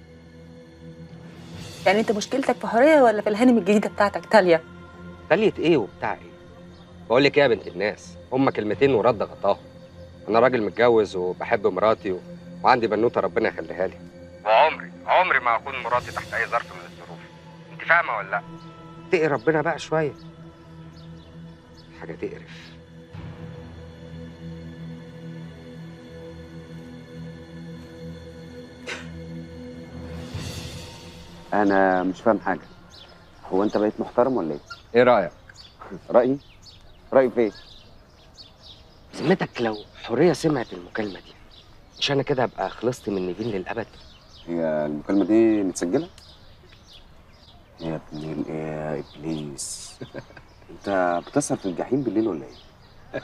يعني انت مشكلتك في حورية ولا في الهانم الجديدة بتاعتك تاليا؟ تالية ايه وبتاع ايه؟ بقول لك ايه يا بنت الناس، هما كلمتين ورد غطاهم. انا راجل متجوز وبحب مراتي وعندي بنوته ربنا يخليها لي. وعمري ما هكون مراتي تحت اي ظرف من الظروف. انت فاهمه ولا لا؟ اتقي ربنا بقى شويه. حاجه تقرف. انا مش فاهم حاجه. هو انت بقيت محترم ولا ايه؟ ايه رايك؟ رايي في ايه؟ ذمتك لو حورية سمعت المكالمه دي، مش انا كده ابقى خلصت من نيفين للابد؟ هي المكالمه دي متسجله؟ يا ابن الايه يا ابليس. انت بتسهر في الجحيم بالليل ولا ايه؟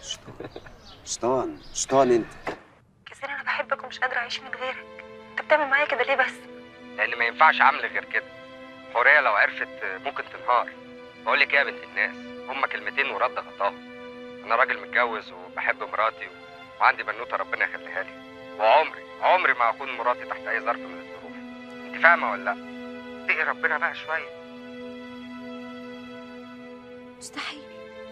شطان انت. كيسين انا بحبك ومش قادرة اعيش من غيرك. انت بتعمل معايا كده ليه بس؟ لان ما ينفعش اعمل غير كده. حورية لو عرفت ممكن تنهار. بقول لك ايه يا بنت الناس، هما كلمتين ورد غطاهم. انا راجل متجوز وبحب مراتي وعندي بنوته ربنا يخليها لي، وعمري ما اكون مراتي تحت اي ظرف من الظروف. انت فاهمه ولا لا؟ اتقي ربنا بقى شويه. مستحيل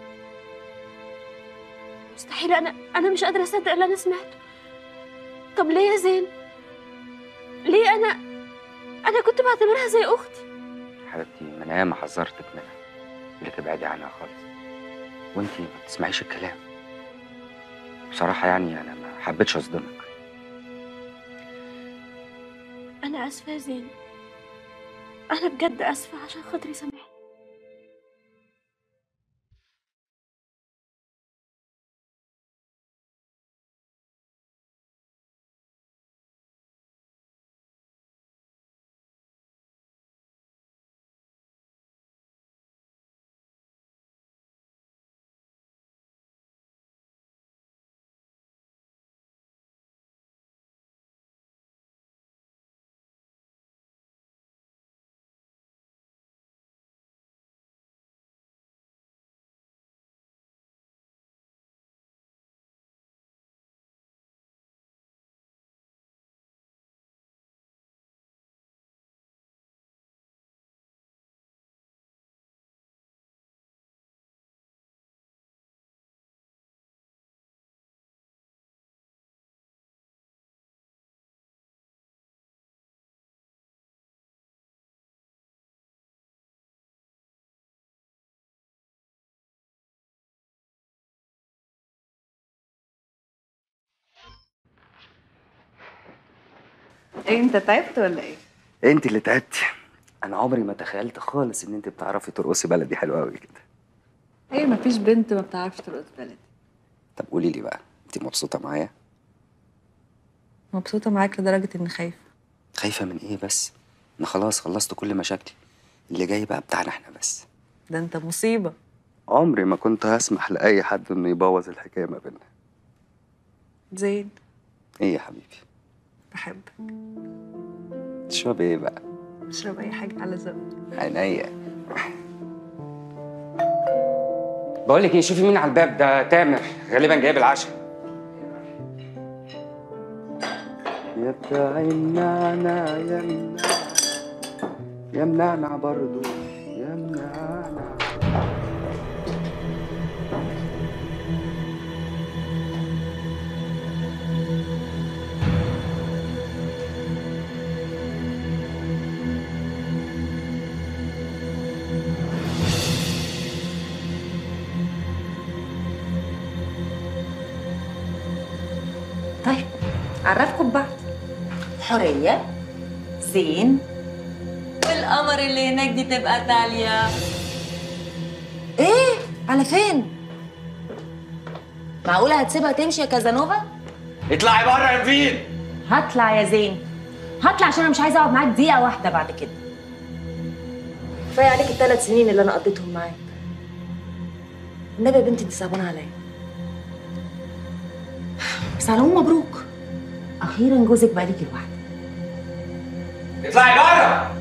مستحيل، انا مش قادره اصدق اللي انا سمعته. طب ليه يا زين؟ ليه؟ انا كنت بعتبرها زي اختي. حبيبتي ما انا ياما حذرتك منها، اللي تبعدي عنها خالص، وانتي ما بتسمعيش الكلام. بصراحه يعني انا ما حبيتش اصدمك. انا اسفه يا زين، انا بجد اسفه، عشان خاطري سامحني. ايه انت تعبت ولا ايه؟ انت اللي تعبتي. انا عمري ما تخيلت خالص ان انت بتعرفي ترقصي بلدي حلو قوي كده. ايه مفيش بنت ما بتعرفش ترقص بلدي. طب قولي لي بقى، انت مبسوطه معايا؟ مبسوطه معاك لدرجه اني خايفه. خايفه من ايه بس؟ انا خلاص خلصت كل مشاكلي، اللي جاي بقى بتاعنا احنا بس. ده انت مصيبه. عمري ما كنت هسمح لاي حد انه يبوظ الحكايه ما بيننا. زين. ايه يا حبيبي؟ بحبك. تشربي ايه بقى؟ اشرب اي حاجه على ذوقك. عينيا. بقول لك ايه، شوفي مين على الباب، ده تامر غالبا جايب العشاء. يا بتاع النعناع يا منعنع برضو يا منعنع. طيب عرفكم ببعض. حورية، زين، والقمر اللي هناك دي تبقى تاليا. ايه؟ على فين؟ معقولة هتسيبها تمشي يا كازانوفا؟ اطلعي بره يا فين. هطلع يا زين، هطلع عشان انا مش عايزة اقعد معاك دقيقة واحدة بعد كده. كفاية عليك ال3 سنين اللي انا قضيتهم معاك. النبي يا بنتي انت صعبانة عليا. بس على العموم مبروك، اخيرا جوزك بقى ليكي لوحدك. اطلعي بره.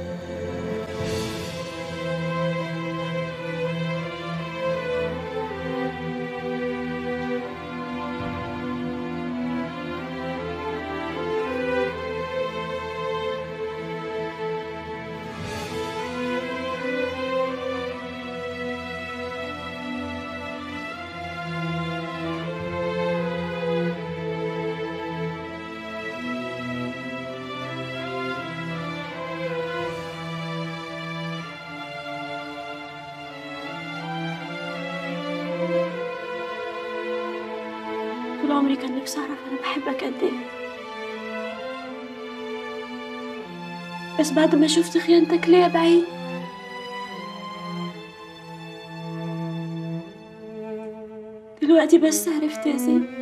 طول عمري كان نفسي اعرف انا بحبك قد ايه، بس بعد ما شفت خيانتك ليا بعيد دلوقتي بس عرفت يا زين.